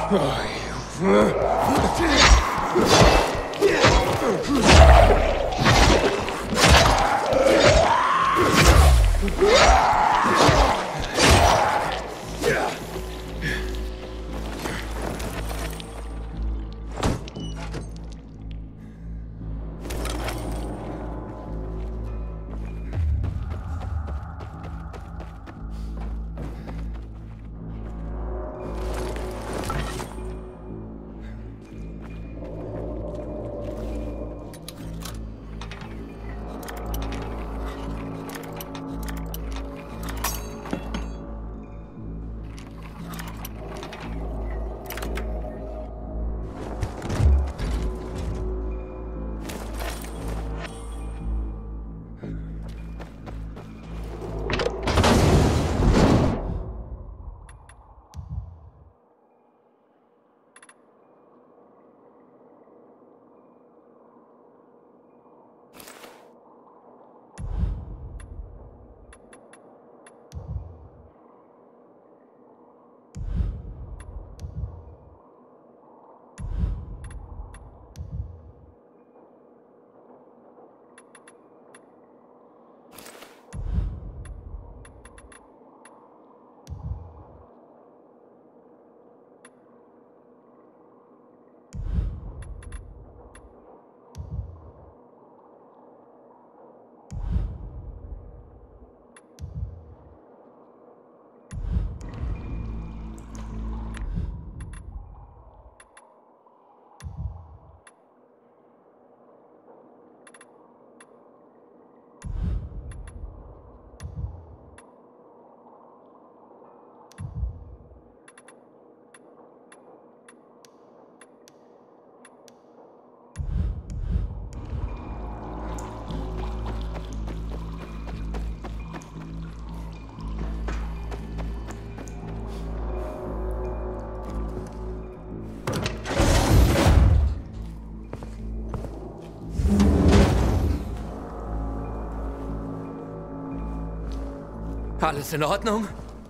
Alles in Ordnung?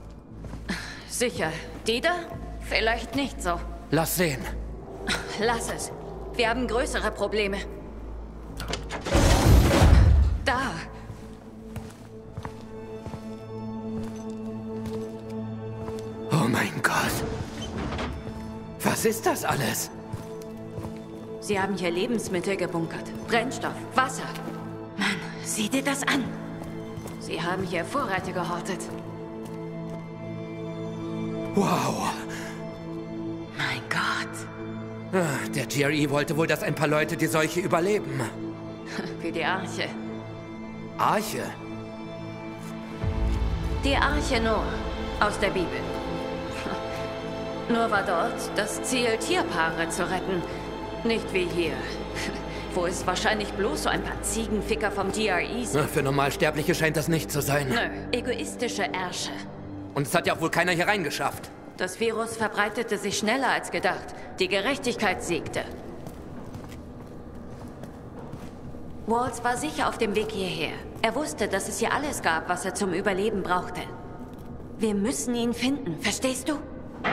Sicher. Die da? Vielleicht nicht so. Lass sehen. Lass es. Wir haben größere Probleme. Da. Oh mein Gott. Was ist das alles? Sie haben hier Lebensmittel gebunkert. Brennstoff, Wasser. Mann, sieh dir das an. Sie haben hier Vorräte gehortet. Wow. Mein Gott. Der GRE wollte wohl, dass ein paar Leute die Seuche überleben. Wie die Arche. Arche? Die Arche Noah aus der Bibel. Nur war dort das Ziel, Tierpaare zu retten. Nicht wie hier, wo es wahrscheinlich bloß so ein paar Ziegenficker vom GRE sind. Für Normalsterbliche scheint das nicht zu sein. Nö, egoistische Ärsche. Und es hat ja auch wohl keiner hier reingeschafft. Das Virus verbreitete sich schneller als gedacht. Die Gerechtigkeit siegte. Waltz war sicher auf dem Weg hierher. Er wusste, dass es hier alles gab, was er zum Überleben brauchte. Wir müssen ihn finden, verstehst du?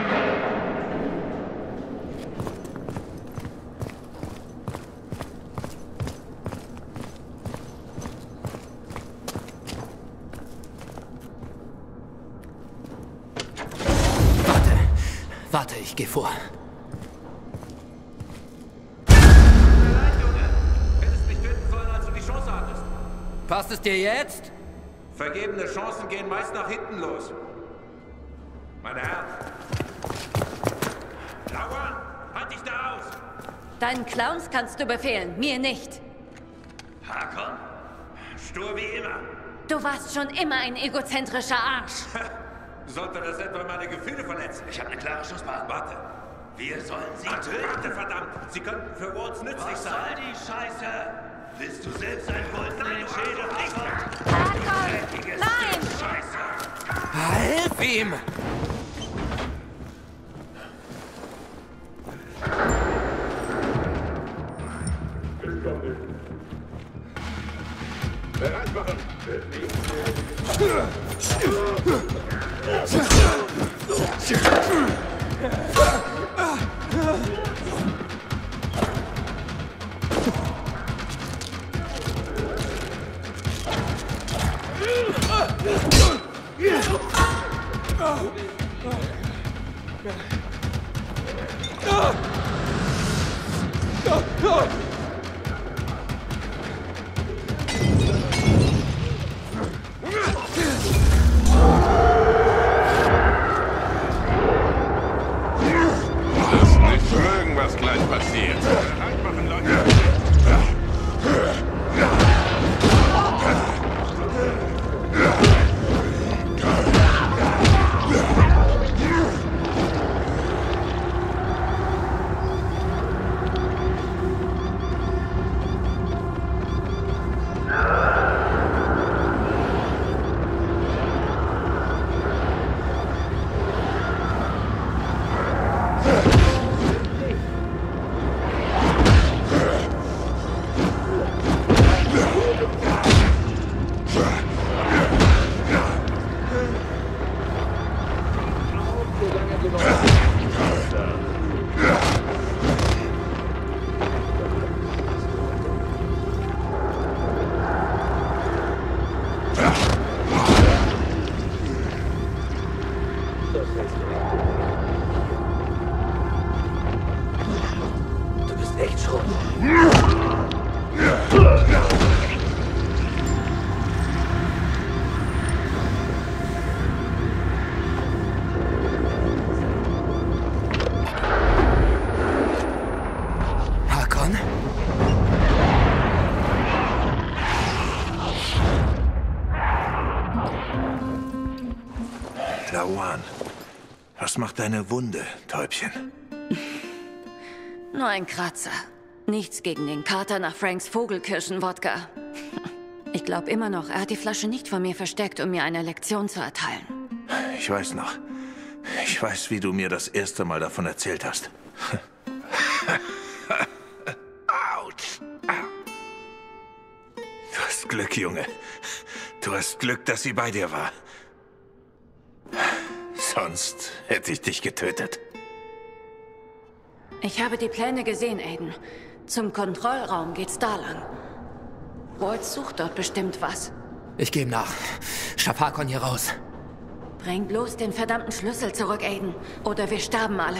Warte, ich gehe vor. Tut mir leid, Junge. Hättest mich töten sollen, als du die Chance hattest. Passt es dir jetzt? Vergebene Chancen gehen meist nach hinten los. Meine Herren. Lauern, halt dich da aus. Deinen Clowns kannst du befehlen, mir nicht. Hakon, stur wie immer. Du warst schon immer ein egozentrischer Arsch. Sollte das etwa meine Gefühle verletzen? Ich habe eine klare Schussbahn. Warte. Wir sollen sie töten, verdammt. Sie könnten für Waltz nützlich sein. Was soll die Scheiße? Willst du selbst ein Bolt in den Schädel fliegen? Hakon! Nein! Scheiße! Hilf ihm! Bereit machen! Was gleich passiert. Halt machen, Leute. Du bist echt Schrott. Hakon? Lawan, was macht deine Wunde, Täubchen? Nur ein Kratzer. Nichts gegen den Kater nach Franks Vogelkirschen-Wodka. Ich glaube immer noch, er hat die Flasche nicht von mir versteckt, um mir eine Lektion zu erteilen. Ich weiß noch. Ich weiß, wie du mir das erste Mal davon erzählt hast. Autsch. Du hast Glück, Junge. Du hast Glück, dass sie bei dir war. Sonst hätte ich dich getötet. Ich habe die Pläne gesehen, Aiden. Zum Kontrollraum geht's da lang. Walt sucht dort bestimmt was. Ich gehe ihm nach. Schaff Hakon hier raus. Bring bloß den verdammten Schlüssel zurück, Aiden. Oder wir sterben alle.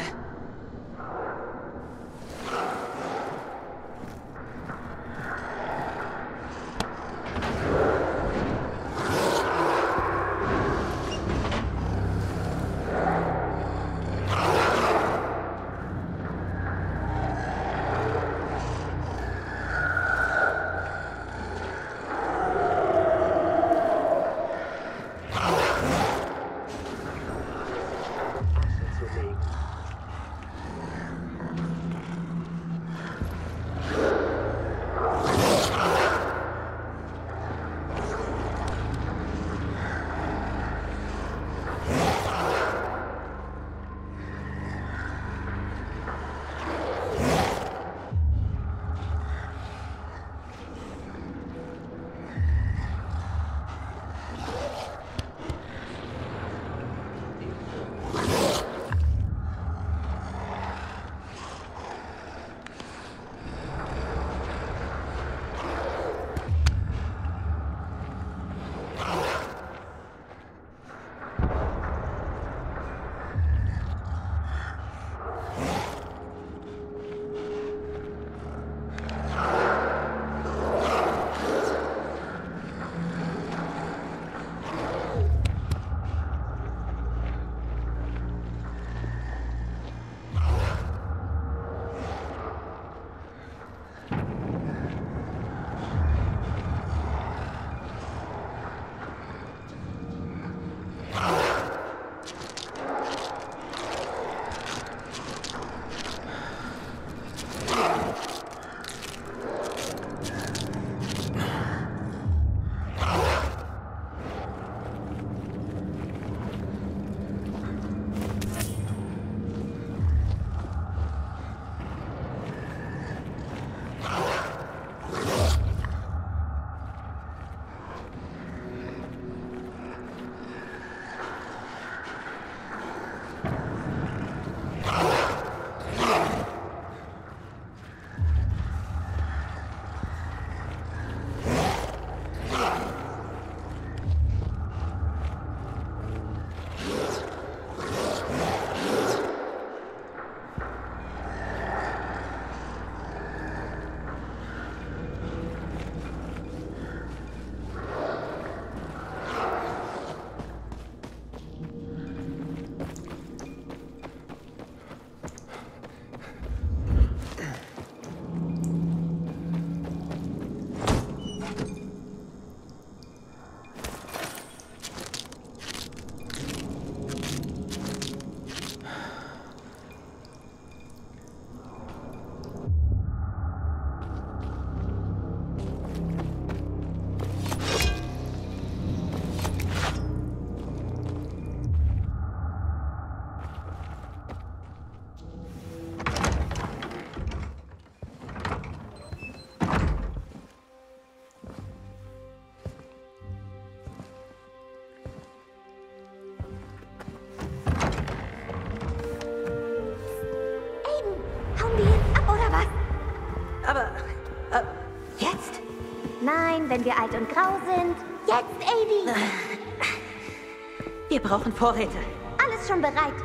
Hauen wir jetzt ab, oder was? Aber, jetzt? Nein, wenn wir alt und grau sind. Jetzt, Aidee! Wir brauchen Vorräte. Alles schon bereit.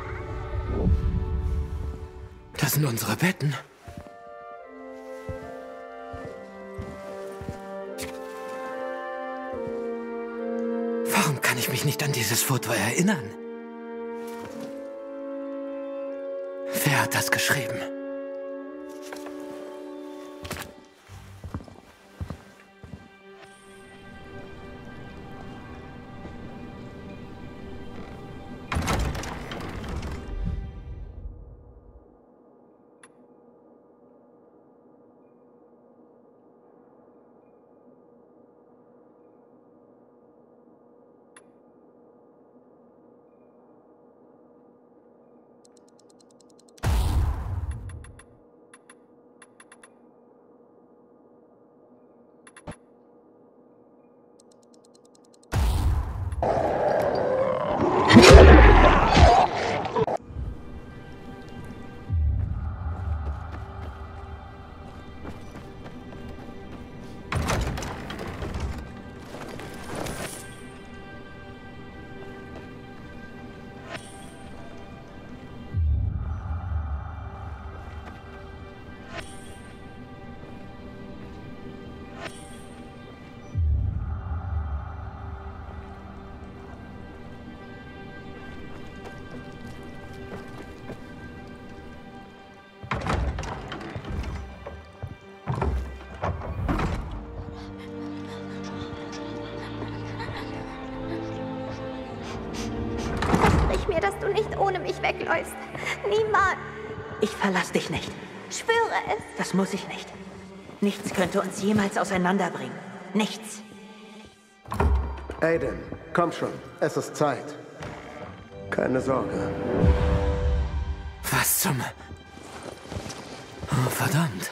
Das sind unsere Betten. Warum kann ich mich nicht an dieses Foto erinnern? Wer hat das geschrieben? Versprich mir, dass du nicht ohne mich wegläufst. Niemals. Ich verlasse dich nicht. Schwöre es. Das muss ich nicht. Nichts könnte uns jemals auseinanderbringen. Nichts. Aiden, komm schon. Es ist Zeit. Keine Sorge. Was zum... Oh, verdammt.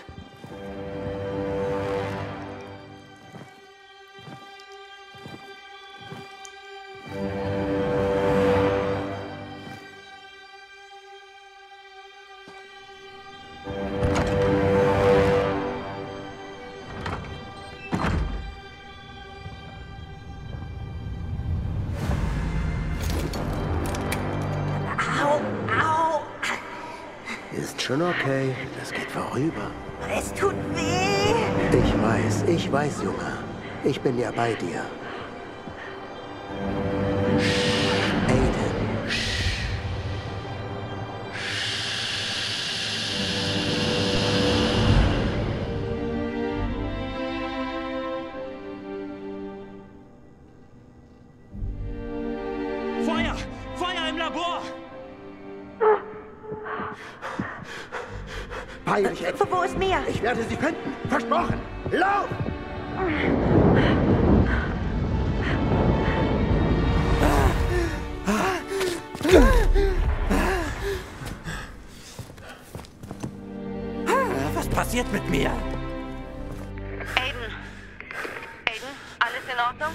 Schon okay, das geht vorüber. Es tut weh. Ich weiß, Junge. Ich bin ja bei dir. Aiden. Feuer! Feuer im Labor! Beeil dich jetzt! Wo ist Mia? Ich werde sie finden! Versprochen! Lauf! Was passiert mit mir? Aiden. Aiden, alles in Ordnung?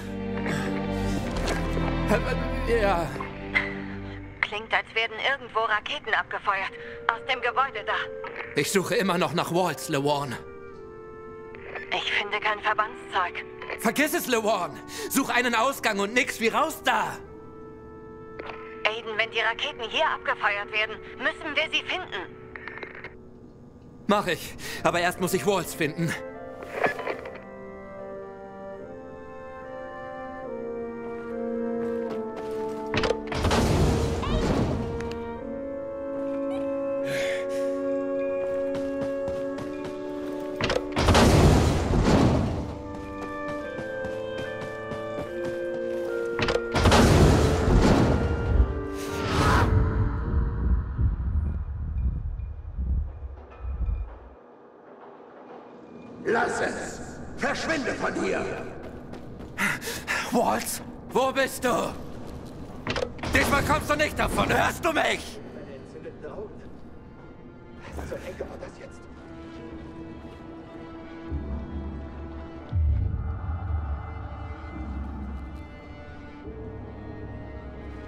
Ja. Klingt, als werden irgendwo Raketen abgefeuert. Aus dem Gebäude da. Ich suche immer noch nach Waltz, LeWarn. Ich finde kein Verbandszeug. Vergiss es, LeWarn! Such einen Ausgang und nix wie raus da! Aiden, wenn die Raketen hier abgefeuert werden, müssen wir sie finden. Mach ich. Aber erst muss ich Waltz finden. Lass es! Verschwinde von hier! Waltz, wo bist du? Diesmal kommst du nicht davon, hörst du mich? Was zur Henker war das jetzt?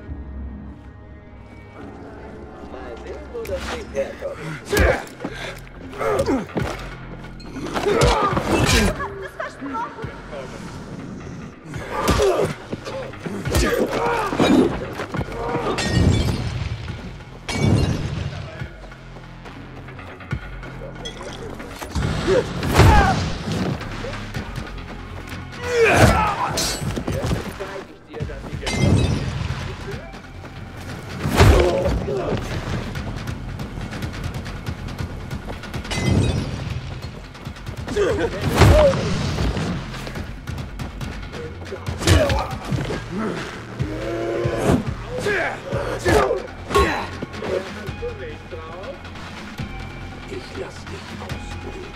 Mal sehen, wo das Ding herkommt. Ich lass dich ausruhen.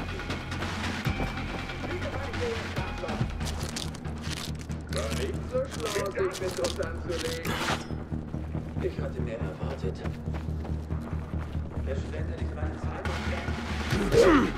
War nicht so schlau, sich mit uns anzulegen. Ich hatte mehr erwartet. Verschwende nicht meine Zeit.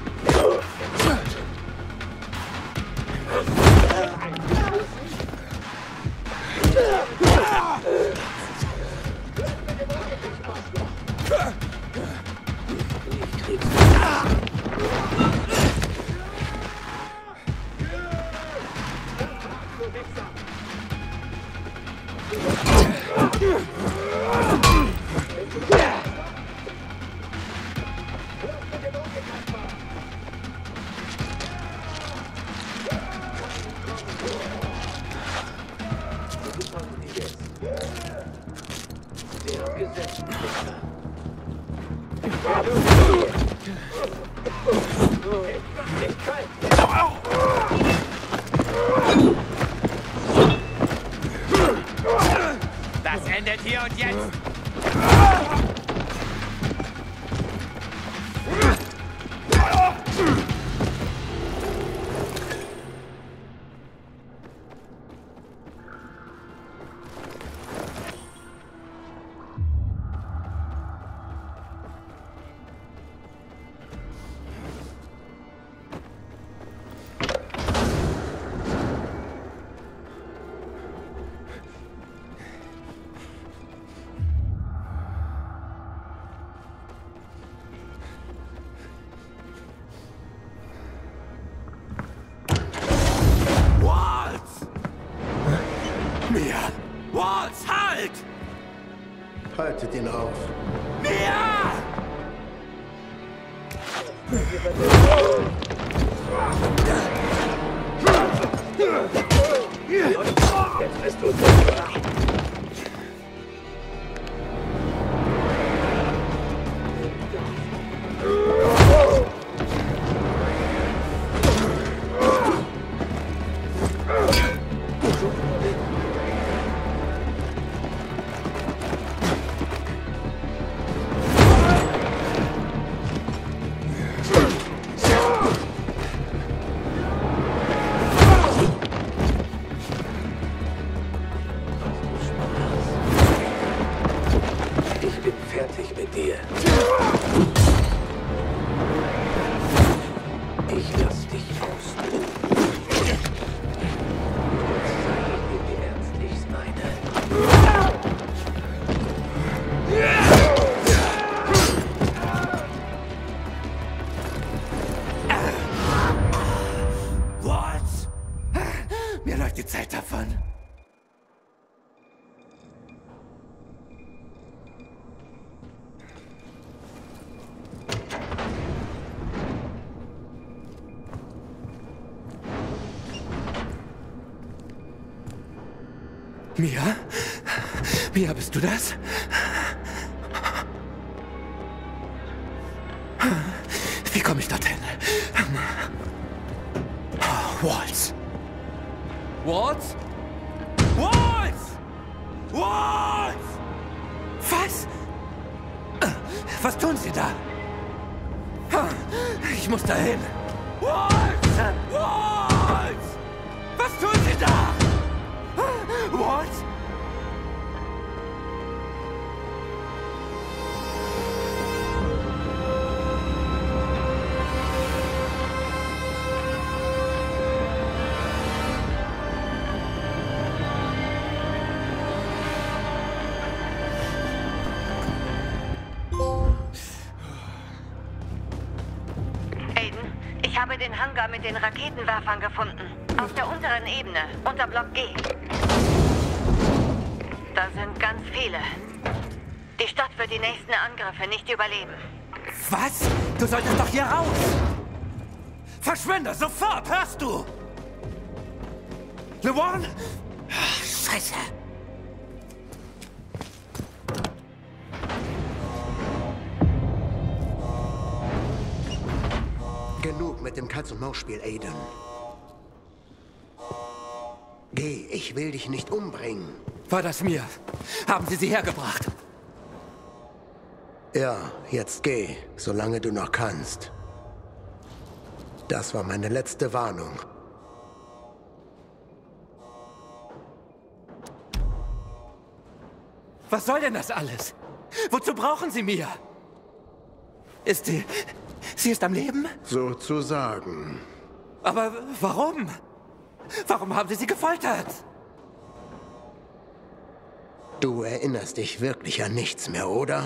Das endet hier und jetzt. Mia! Waltz, halt! Haltet ihn auf. Mia! Jetzt bist du sicher. Fertig mit dir. Ich lass dich ausruhen. Jetzt zeige ich dir, wie ernst ich's meine. Waltz! Mir läuft die Zeit davon. Mia? Mia, bist du das? Wie komme ich dorthin? Waltz! Waltz? Waltz! Waltz! Was? Was tun Sie da? Ich muss dahin. Waltz! Waltz! Was tun Sie da? Waltz? habe den Hangar mit den Raketenwerfern gefunden. Auf der unteren Ebene, unter Block G. Da sind ganz viele. Die Stadt wird die nächsten Angriffe nicht überleben. Was? Du solltest doch hier raus! Verschwinde, sofort, hörst du? LeWarn? Scheiße! Genug mit dem Katz-und-Maus-Spiel, Aiden. Geh, ich will dich nicht umbringen. War das mir? Haben Sie sie hergebracht? Ja, jetzt geh, solange du noch kannst. Das war meine letzte Warnung. Was soll denn das alles? Wozu brauchen Sie mir? Sie ist am Leben? Sozusagen. Aber warum? Warum haben Sie sie gefoltert? Du erinnerst dich wirklich an nichts mehr, oder?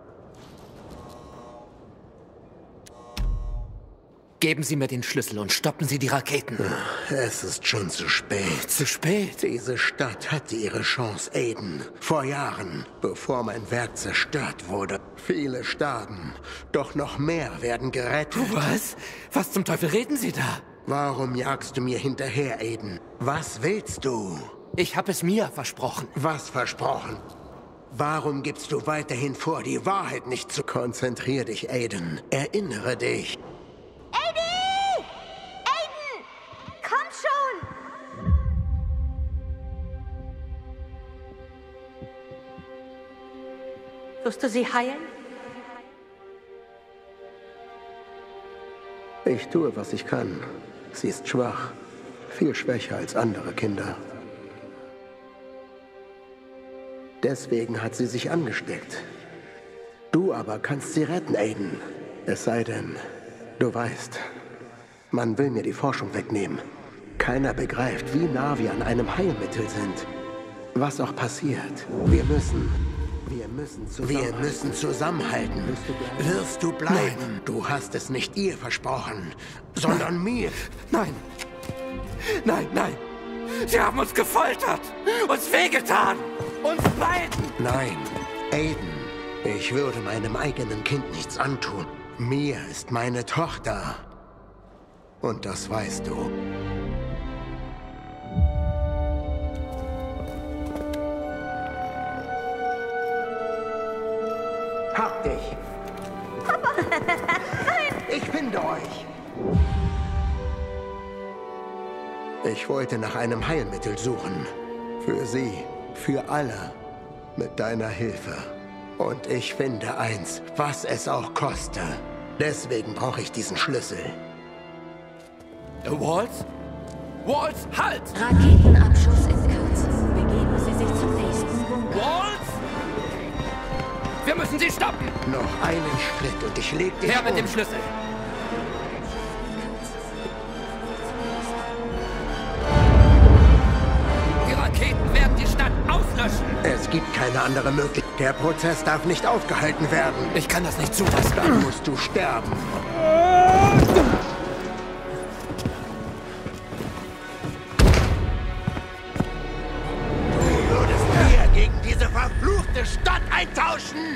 Geben Sie mir den Schlüssel und stoppen Sie die Raketen. Es ist schon zu spät. Zu spät? Diese Stadt hatte ihre Chance, Aiden. Vor Jahren, bevor mein Werk zerstört wurde. Viele starben, doch noch mehr werden gerettet. Was? Was zum Teufel reden Sie da? Warum jagst du mir hinterher, Aiden? Was willst du? Ich habe es mir versprochen. Was versprochen? Warum gibst du weiterhin vor, die Wahrheit nicht zu... Konzentrier dich, Aiden. Erinnere dich. Aiden! Aiden! Komm schon! Wirst du sie heilen? Ich tue, was ich kann. Sie ist schwach. Viel schwächer als andere Kinder. Deswegen hat sie sich angesteckt. Du aber kannst sie retten, Aiden. Es sei denn, du weißt, man will mir die Forschung wegnehmen. Keiner begreift, wie nah wir an einem Heilmittel sind. Was auch passiert, wir müssen zusammenhalten. Wirst du bleiben? Nein. Du hast es nicht ihr versprochen, sondern mir. Nein. Nein, nein. Sie haben uns gefoltert. Uns wehgetan. Uns beiden. Nein, Aiden. Ich würde meinem eigenen Kind nichts antun. Mia ist meine Tochter. Und das weißt du. Hab dich! Papa! Nein! Ich finde euch! Ich wollte nach einem Heilmittel suchen. Für sie, für alle. Mit deiner Hilfe. Und ich finde eins, was es auch koste. Deswegen brauche ich diesen Schlüssel. Waltz? Waltz, halt! Raketenabschuss in Kürze. Begeben Sie sich zum nächsten Bunker. Waltz! Wir müssen sie stoppen! Noch einen Schritt und ich leg dich Her mit dem Schlüssel! Die Raketen werden die Stadt auslöschen! Es gibt keine andere Möglichkeit. Der Prozess darf nicht aufgehalten werden. Ich kann das nicht zulassen. Dann musst du sterben. Du würdest mir gegen diese verfluchte Stadt eintauschen!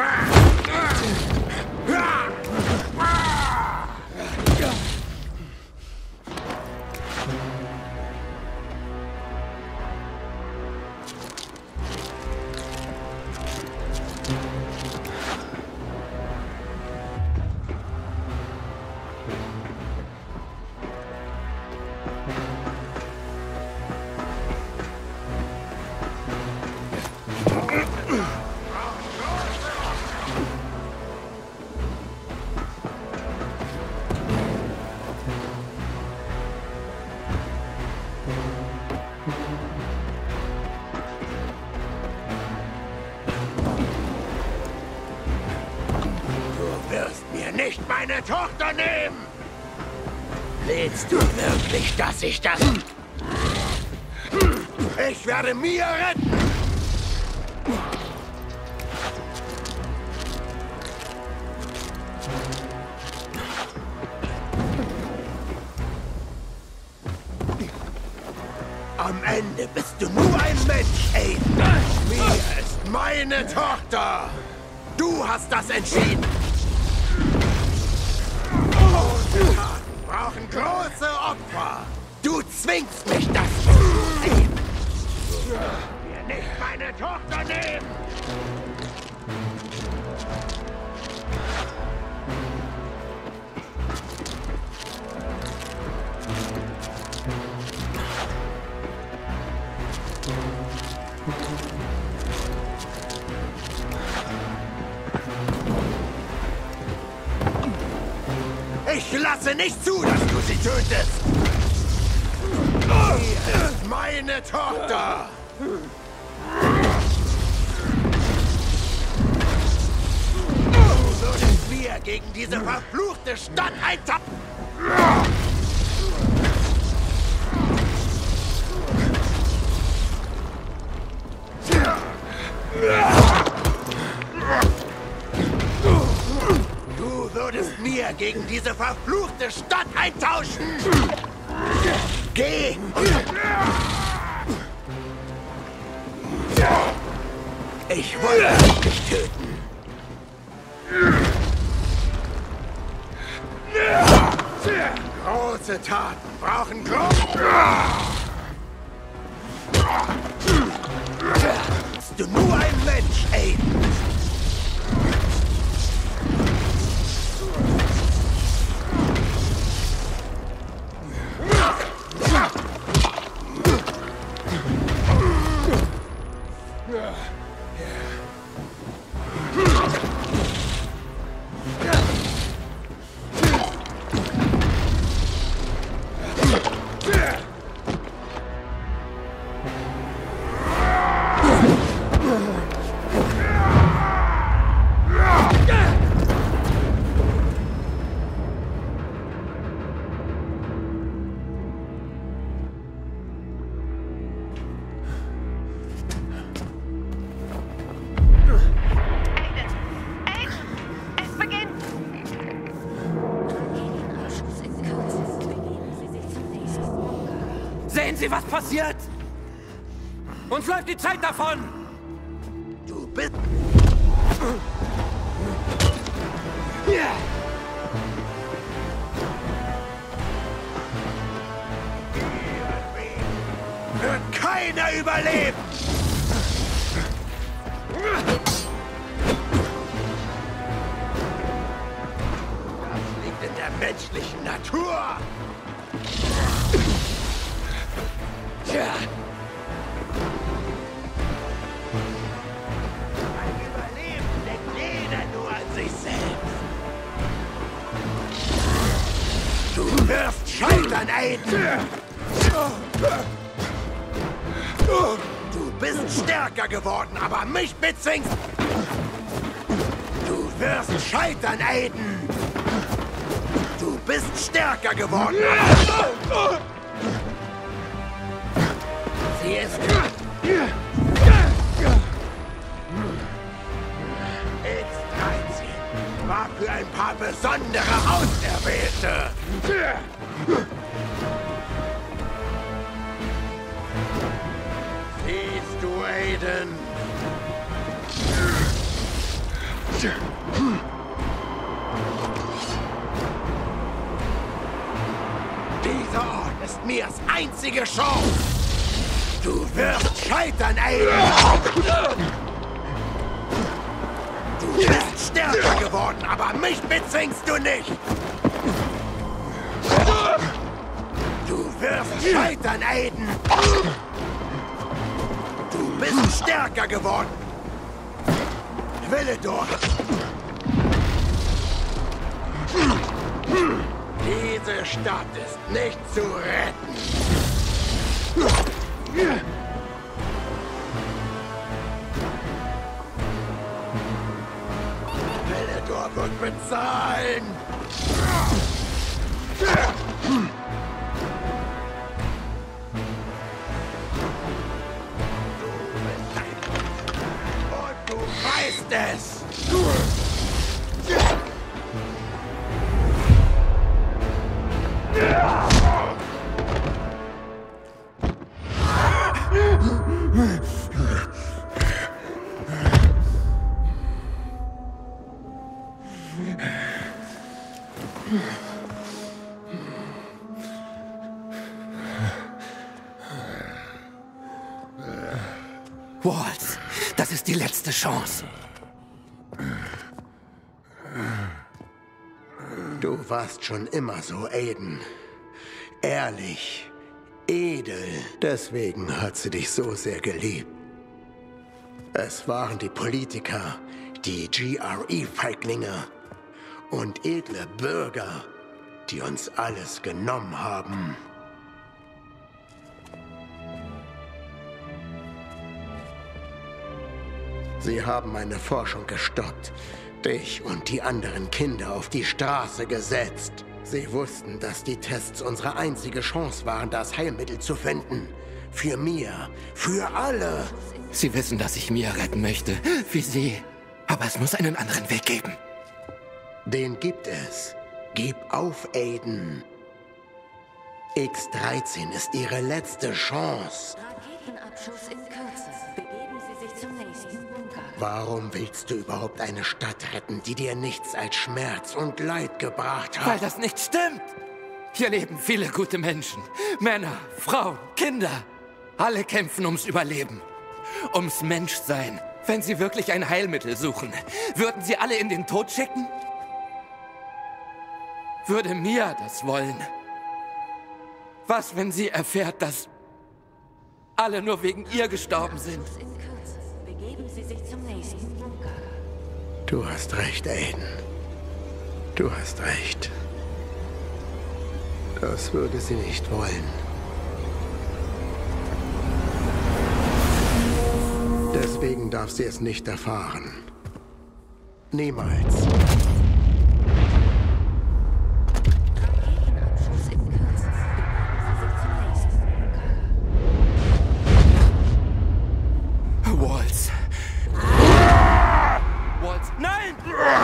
Nicht meine Tochter nehmen! Willst du wirklich, dass ich das... Ich werde Mia retten! Am Ende bist du nur ein Mensch, Aiden. Mia ist meine Tochter. Du hast das entschieden. Große Taten brauchen große Opfer. Du zwingst mich, das zu tun. Mir nicht meine Tochter nehmen. Ich lasse nicht zu, dass du sie tötest! Sie ist meine Tochter! Du würdest mir gegen diese verfluchte Stadt eintappen! Du würdest mir gegen diese verfluchte Stadt eintauschen! Geh! Ich wollte dich nicht töten. Große Taten brauchen Bist du nur ein Mensch, Aiden? Sehen Sie, was passiert? Uns läuft die Zeit davon! Du bist... Wird keiner überleben! Das liegt in der menschlichen Natur! Tja. Ein Überleben denkt jeder nur an sich selbst. Du wirst scheitern, Aiden! Du bist stärker geworden, aber mich bezwingst... Du wirst scheitern, Aiden! Du bist stärker geworden, aber... Sie ist... X-13 war für ein paar besondere Auserwählte. Siehst du, Aiden? Dieser Ort ist Mias einzige Chance. Du wirst scheitern, Aiden! Du bist stärker geworden, aber mich bezwingst du nicht! Du wirst scheitern, Aiden! Du bist stärker geworden! Villedor! Diese Stadt ist nicht zu retten! Villedor wird bezahlen! Und du weißt es! Waltz, das ist die letzte Chance. Du warst schon immer so, Aiden. Ehrlich, edel. Deswegen hat sie dich so sehr geliebt. Es waren die Politiker, die GRE-Feiglinge und edle Bürger, die uns alles genommen haben. Sie haben meine Forschung gestoppt, dich und die anderen Kinder auf die Straße gesetzt. Sie wussten, dass die Tests unsere einzige Chance waren, das Heilmittel zu finden. Für Mia, für alle. Sie wissen, dass ich Mia retten möchte, wie Sie. Aber es muss einen anderen Weg geben. Den gibt es. Gib auf, Aiden. X-13 ist Ihre letzte Chance. Raketenabschuss in Kürze. Begeben Sie sich zum nächsten Bunker. Warum willst du überhaupt eine Stadt retten, die dir nichts als Schmerz und Leid gebracht hat? Weil das nicht stimmt. Hier leben viele gute Menschen. Männer, Frauen, Kinder. Alle kämpfen ums Überleben. Ums Menschsein. Wenn sie wirklich ein Heilmittel suchen, würden sie alle in den Tod schicken? Würde Mia das wollen? Was, wenn sie erfährt, dass alle nur wegen ihr gestorben sind? Begeben Sie sich zum nächsten Bunker. Du hast recht, Aiden. Du hast recht. Das würde sie nicht wollen. Deswegen darf sie es nicht erfahren. Niemals. Waltz. Waltz, nein!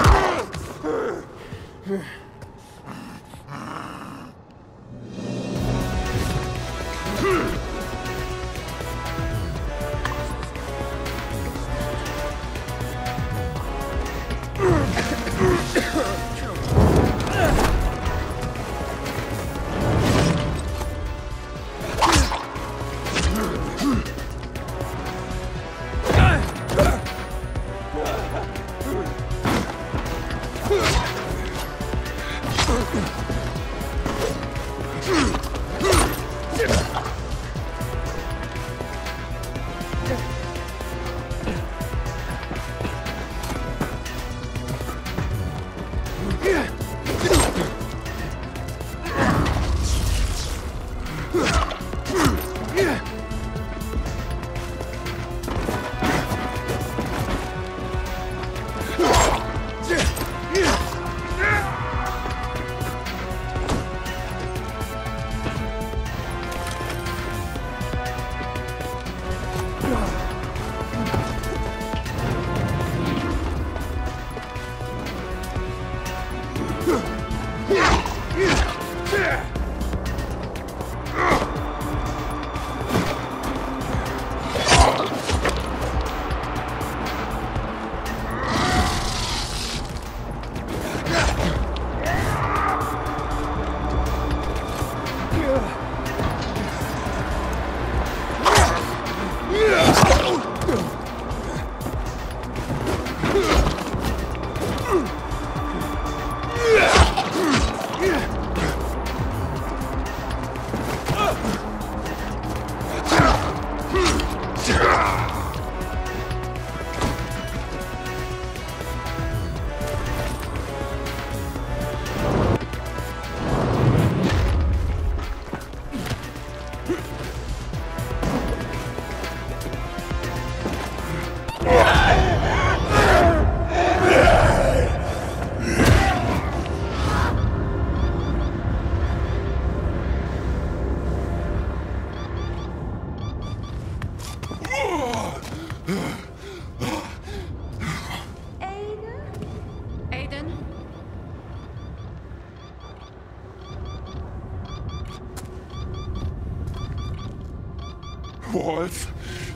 Waltz,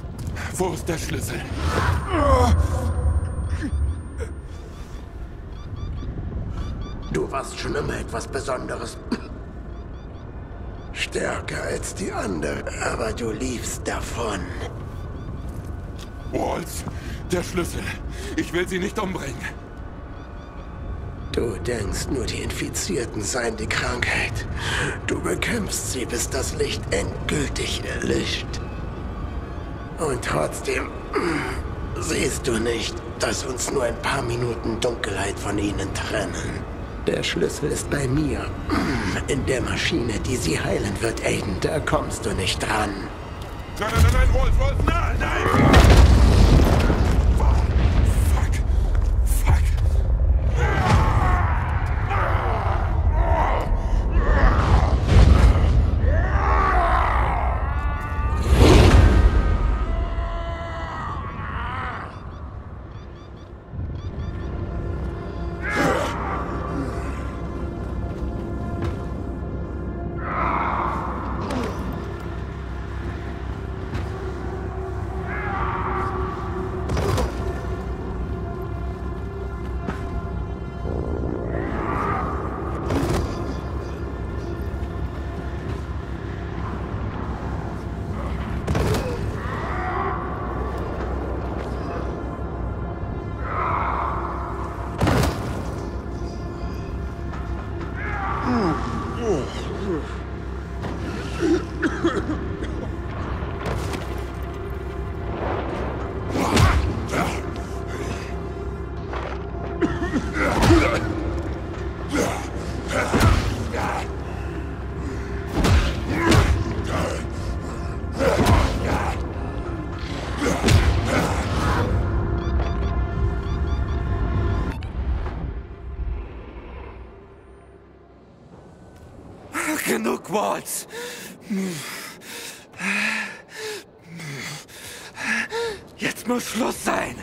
wo ist der Schlüssel? Du warst warst schon immer etwas Besonderes. Stärker als die anderen, aber du liefst davon. Waltz, der Schlüssel. Ich will sie nicht umbringen. Du denkst, nur die Infizierten seien die Krankheit. Du bekämpfst sie, bis das Licht endgültig erlischt. Und trotzdem siehst du nicht, dass uns nur ein paar Minuten Dunkelheit von ihnen trennen. Der Schlüssel ist bei mir. In der Maschine, die sie heilen wird, Aiden. Da kommst du nicht dran. Nein, nein, nein, nein, Wolf, nein, nein! Genug, Waltz. Jetzt muss Schluss sein.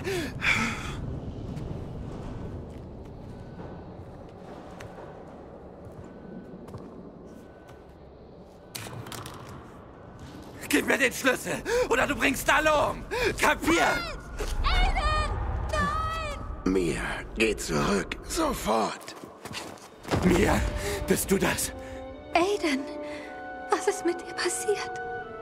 Gib mir den Schlüssel, oder du bringst alle um. Kapiert? Aiden! Nein! Mia, geh zurück. Sofort. Mia, bist du das? Aiden, was ist mit dir passiert?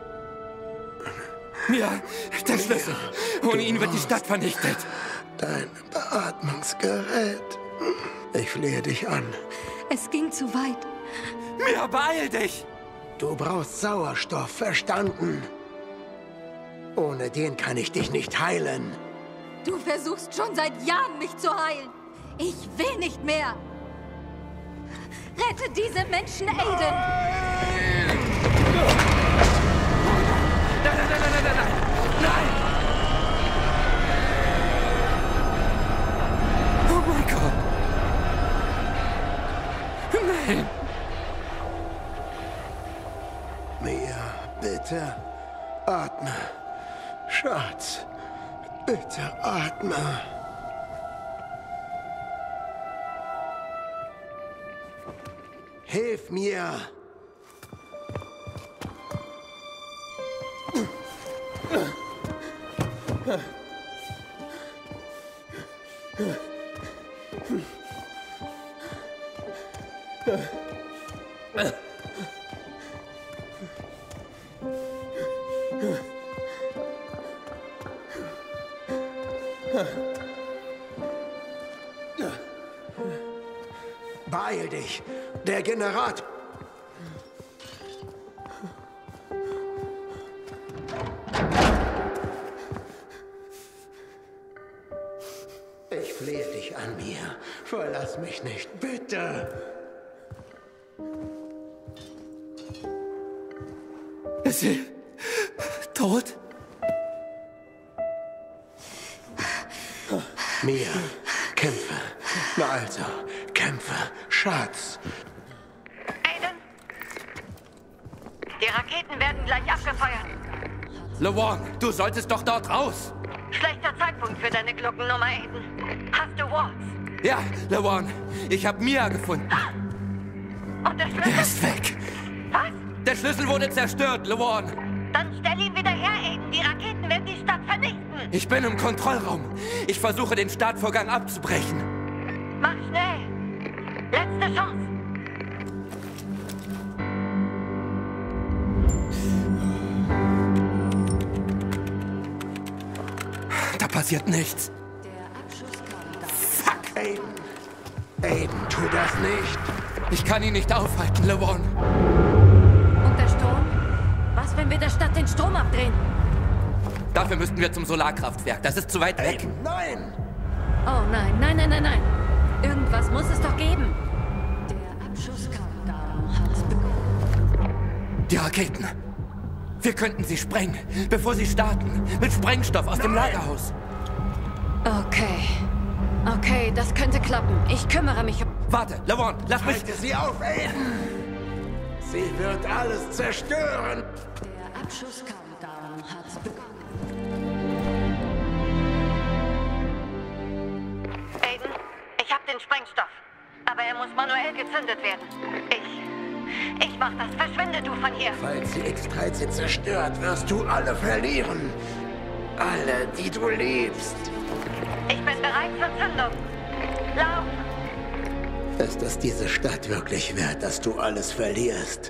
Mia, der Schlüssel. Ohne ihn wird die Stadt vernichtet. Dein Beatmungsgerät. Ich flehe dich an. Es ging zu weit. Mia, beeil dich! Du brauchst Sauerstoff, verstanden? Ohne den kann ich dich nicht heilen. Du versuchst schon seit Jahren, mich zu heilen. Ich will nicht mehr. Rette diese Menschen, Aiden! Nein, nein, nein, nein, nein, nein! Nein! Oh mein Gott! Nein! Mia, bitte, atme. Schatz, bitte atme. Hilf mir! Beeil dich! Der Generator! Ich flehe dich an, Mia. Verlass mich nicht, bitte! Ist sie tot? Mia, kämpfe. Na also, kämpfe, Schatz. Aiden? Die Raketen werden gleich abgefeuert. LeWarn, du solltest doch dort raus. Schlechter Zeitpunkt für deine Gluckennummer, Aiden. Hast du Waltz? Ja, LeWarn, ich habe Mia gefunden. Und der Schlüssel? Er ist weg. Was? Der Schlüssel wurde zerstört, LeWarn. Dann stell ihn wieder her, Aiden. Die Raketen werden die Stadt vernichten. Ich bin im Kontrollraum. Ich versuche, den Startvorgang abzubrechen. Mach schnell. Letzte Chance. Da passiert nichts. Fuck, Aiden. Aiden, tu das nicht. Ich kann ihn nicht aufhalten, LeVon. Und der Strom? Was, wenn wir der Stadt den Strom abdrehen? Dafür müssten wir zum Solarkraftwerk. Das ist zu weit weg. Aiden, nein! Oh nein, nein, nein, nein, nein. Irgendwas muss es doch geben. Der Abschuss-Countdown hat begonnen. Die Raketen. Wir könnten sie sprengen, bevor sie starten. Mit Sprengstoff aus dem Lagerhaus. Okay. Okay, das könnte klappen. Ich kümmere mich um... Warte, LeVon, lass mich... Halte sie auf, Aiden! Sie wird alles zerstören! Der Abschuss-Countdown hat begonnen. Aiden, ich habe den Sprengstoff. Aber er muss manuell gezündet werden. Ich mach das. Verschwinde du von hier. Falls sie X-13 zerstört, wirst du alle verlieren. Alle, die du liebst. Ich bin bereit zur Zündung. Lauf! Ist es diese Stadt wirklich wert, dass du alles verlierst?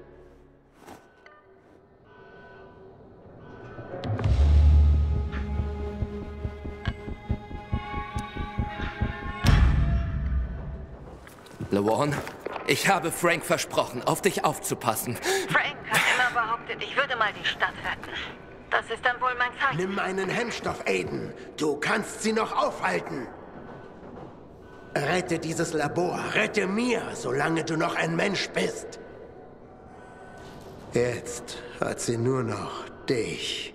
LeVon, ich habe Frank versprochen, auf dich aufzupassen. Frank hat immer behauptet, ich würde mal die Stadt retten. Das ist dann wohl mein Zeichen. Nimm einen Hemmstoff, Aiden. Du kannst sie noch aufhalten. Rette dieses Labor. Rette mir, solange du noch ein Mensch bist. Jetzt hat sie nur noch dich.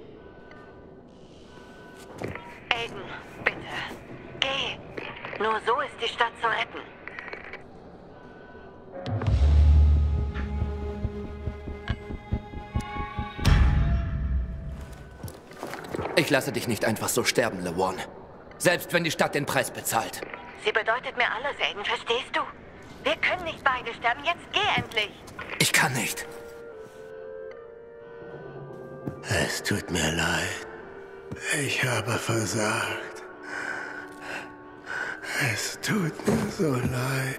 Aiden, bitte. Geh. Nur so ist die Stadt zu retten. Ich lasse dich nicht einfach so sterben, LeVon. Selbst wenn die Stadt den Preis bezahlt. Sie bedeutet mir alles, Aiden, verstehst du? Wir können nicht beide sterben. Jetzt geh endlich. Ich kann nicht. Es tut mir leid. Ich habe versagt. Es tut mir so leid.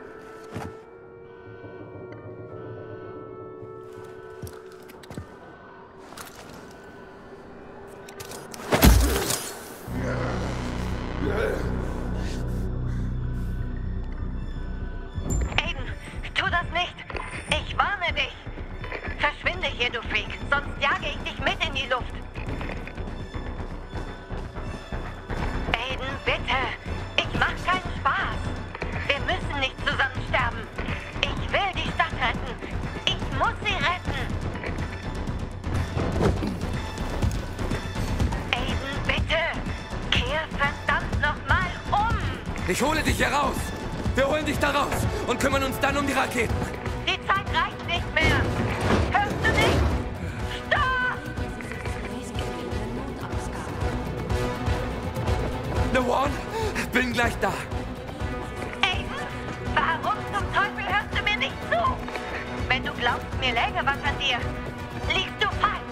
Aiden, tu das nicht. Ich warne dich. Verschwinde hier, du Freak. Sonst jage ich dich mit in die Luft. Aiden, bitte. Ich mach keinen Spaß. Wir müssen nicht zusammen sterben. Ich will die Stadt retten. Ich muss sie retten. Aiden, bitte. Kehr verdammt nochmal um. Ich hole dich hier raus. Wir holen dich da raus und kümmern uns dann um die Raketen. Die Zeit reicht nicht mehr. Hörst du nicht? Stopp! LeVon, bin gleich da. Aiden, warum zum Teufel hörst du mir nicht zu? Wenn du glaubst, mir läge was an dir, liegst du falsch.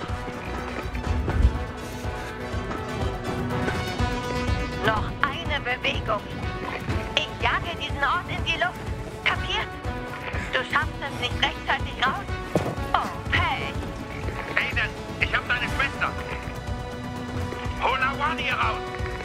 Noch eine Bewegung. Ich jage diesen Ort in die Luft. Kapiert? Du schaffst es nicht rechtzeitig raus? Oh, Pech. Aiden, ich hab deine Schwester. Hol Lawan hier raus.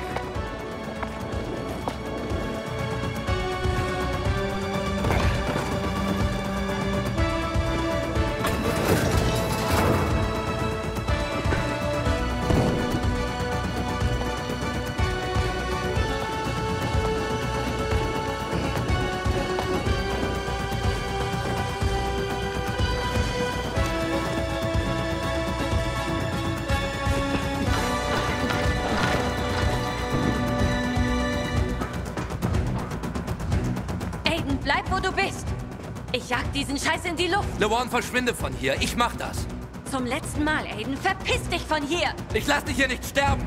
Aiden, bleib, wo du bist. Ich jag diesen Scheiß in die Luft. LeVon, verschwinde von hier. Ich mach das. Zum letzten Mal, Aiden. Verpiss dich von hier. Ich lass dich hier nicht sterben.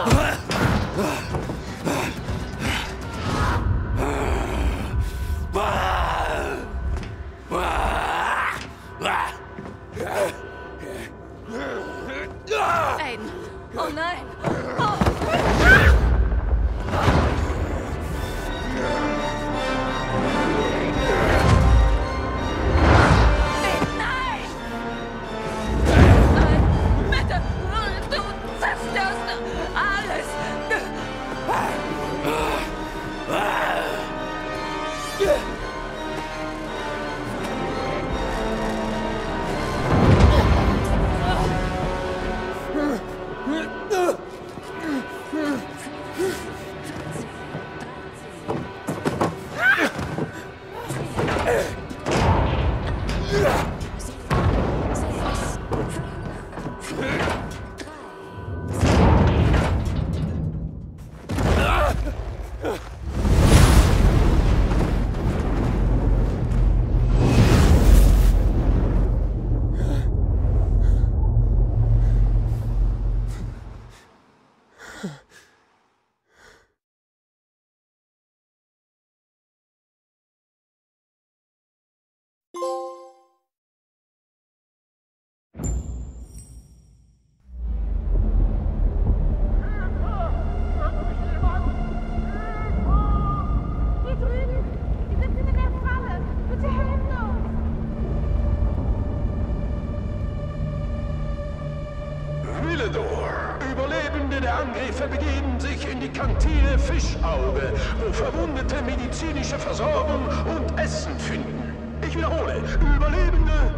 Aiden. Oh nein. Oh. Überlebende der Angriffe begeben sich in die Kantine Fischauge, wo Verwundete medizinische Versorgung und Essen finden. Ich wiederhole, Überlebende...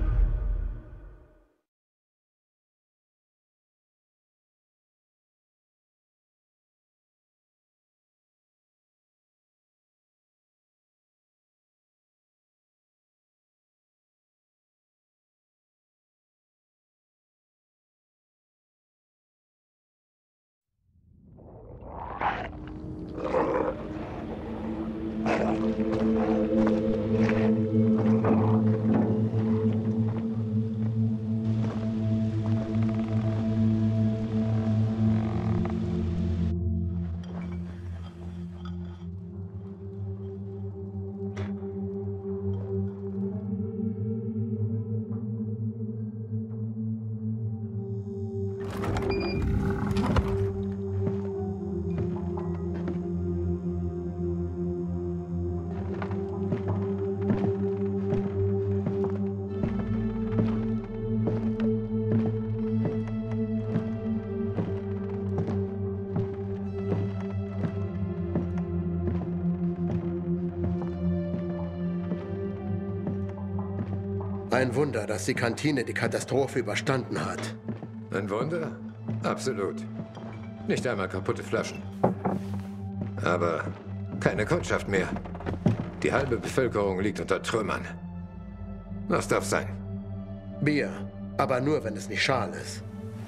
Ein Wunder, dass die Kantine die Katastrophe überstanden hat. Ein Wunder? Absolut. Nicht einmal kaputte Flaschen. Aber keine Kundschaft mehr. Die halbe Bevölkerung liegt unter Trümmern. Was darf sein? Bier. Aber nur, wenn es nicht schal ist.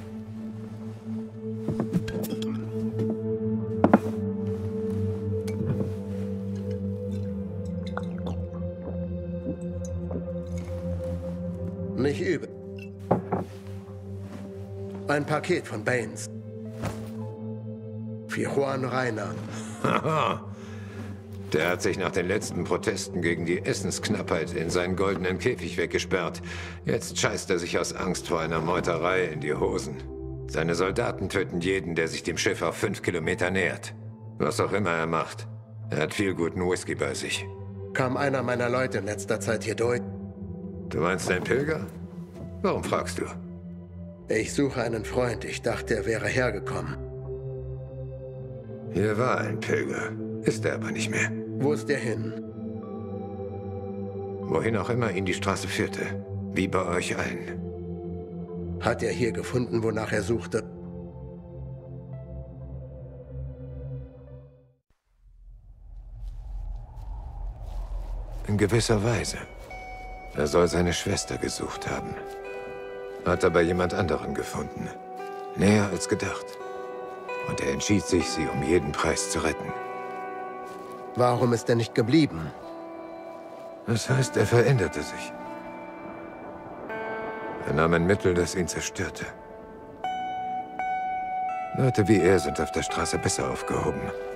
Nicht übel. Ein Paket von Baines. Für Juan Reiner. Haha. Der hat sich nach den letzten Protesten gegen die Essensknappheit in seinen goldenen Käfig weggesperrt. Jetzt scheißt er sich aus Angst vor einer Meuterei in die Hosen. Seine Soldaten töten jeden, der sich dem Schiff auf 5 Kilometer nähert. Was auch immer er macht. Er hat viel guten Whisky bei sich. Kam einer meiner Leute in letzter Zeit hier durch? Du meinst ein Pilger? Warum fragst du? Ich suche einen Freund. Ich dachte, er wäre hergekommen. Hier war ein Pilger. Ist er aber nicht mehr. Wo ist er hin? Wohin auch immer ihn die Straße führte. Wie bei euch allen. Hat er hier gefunden, wonach er suchte? In gewisser Weise. Er soll seine Schwester gesucht haben. Hat aber jemand anderen gefunden. Näher als gedacht. Und er entschied sich, sie um jeden Preis zu retten. Warum ist er nicht geblieben? Das heißt, er veränderte sich. Er nahm ein Mittel, das ihn zerstörte. Leute wie er sind auf der Straße besser aufgehoben.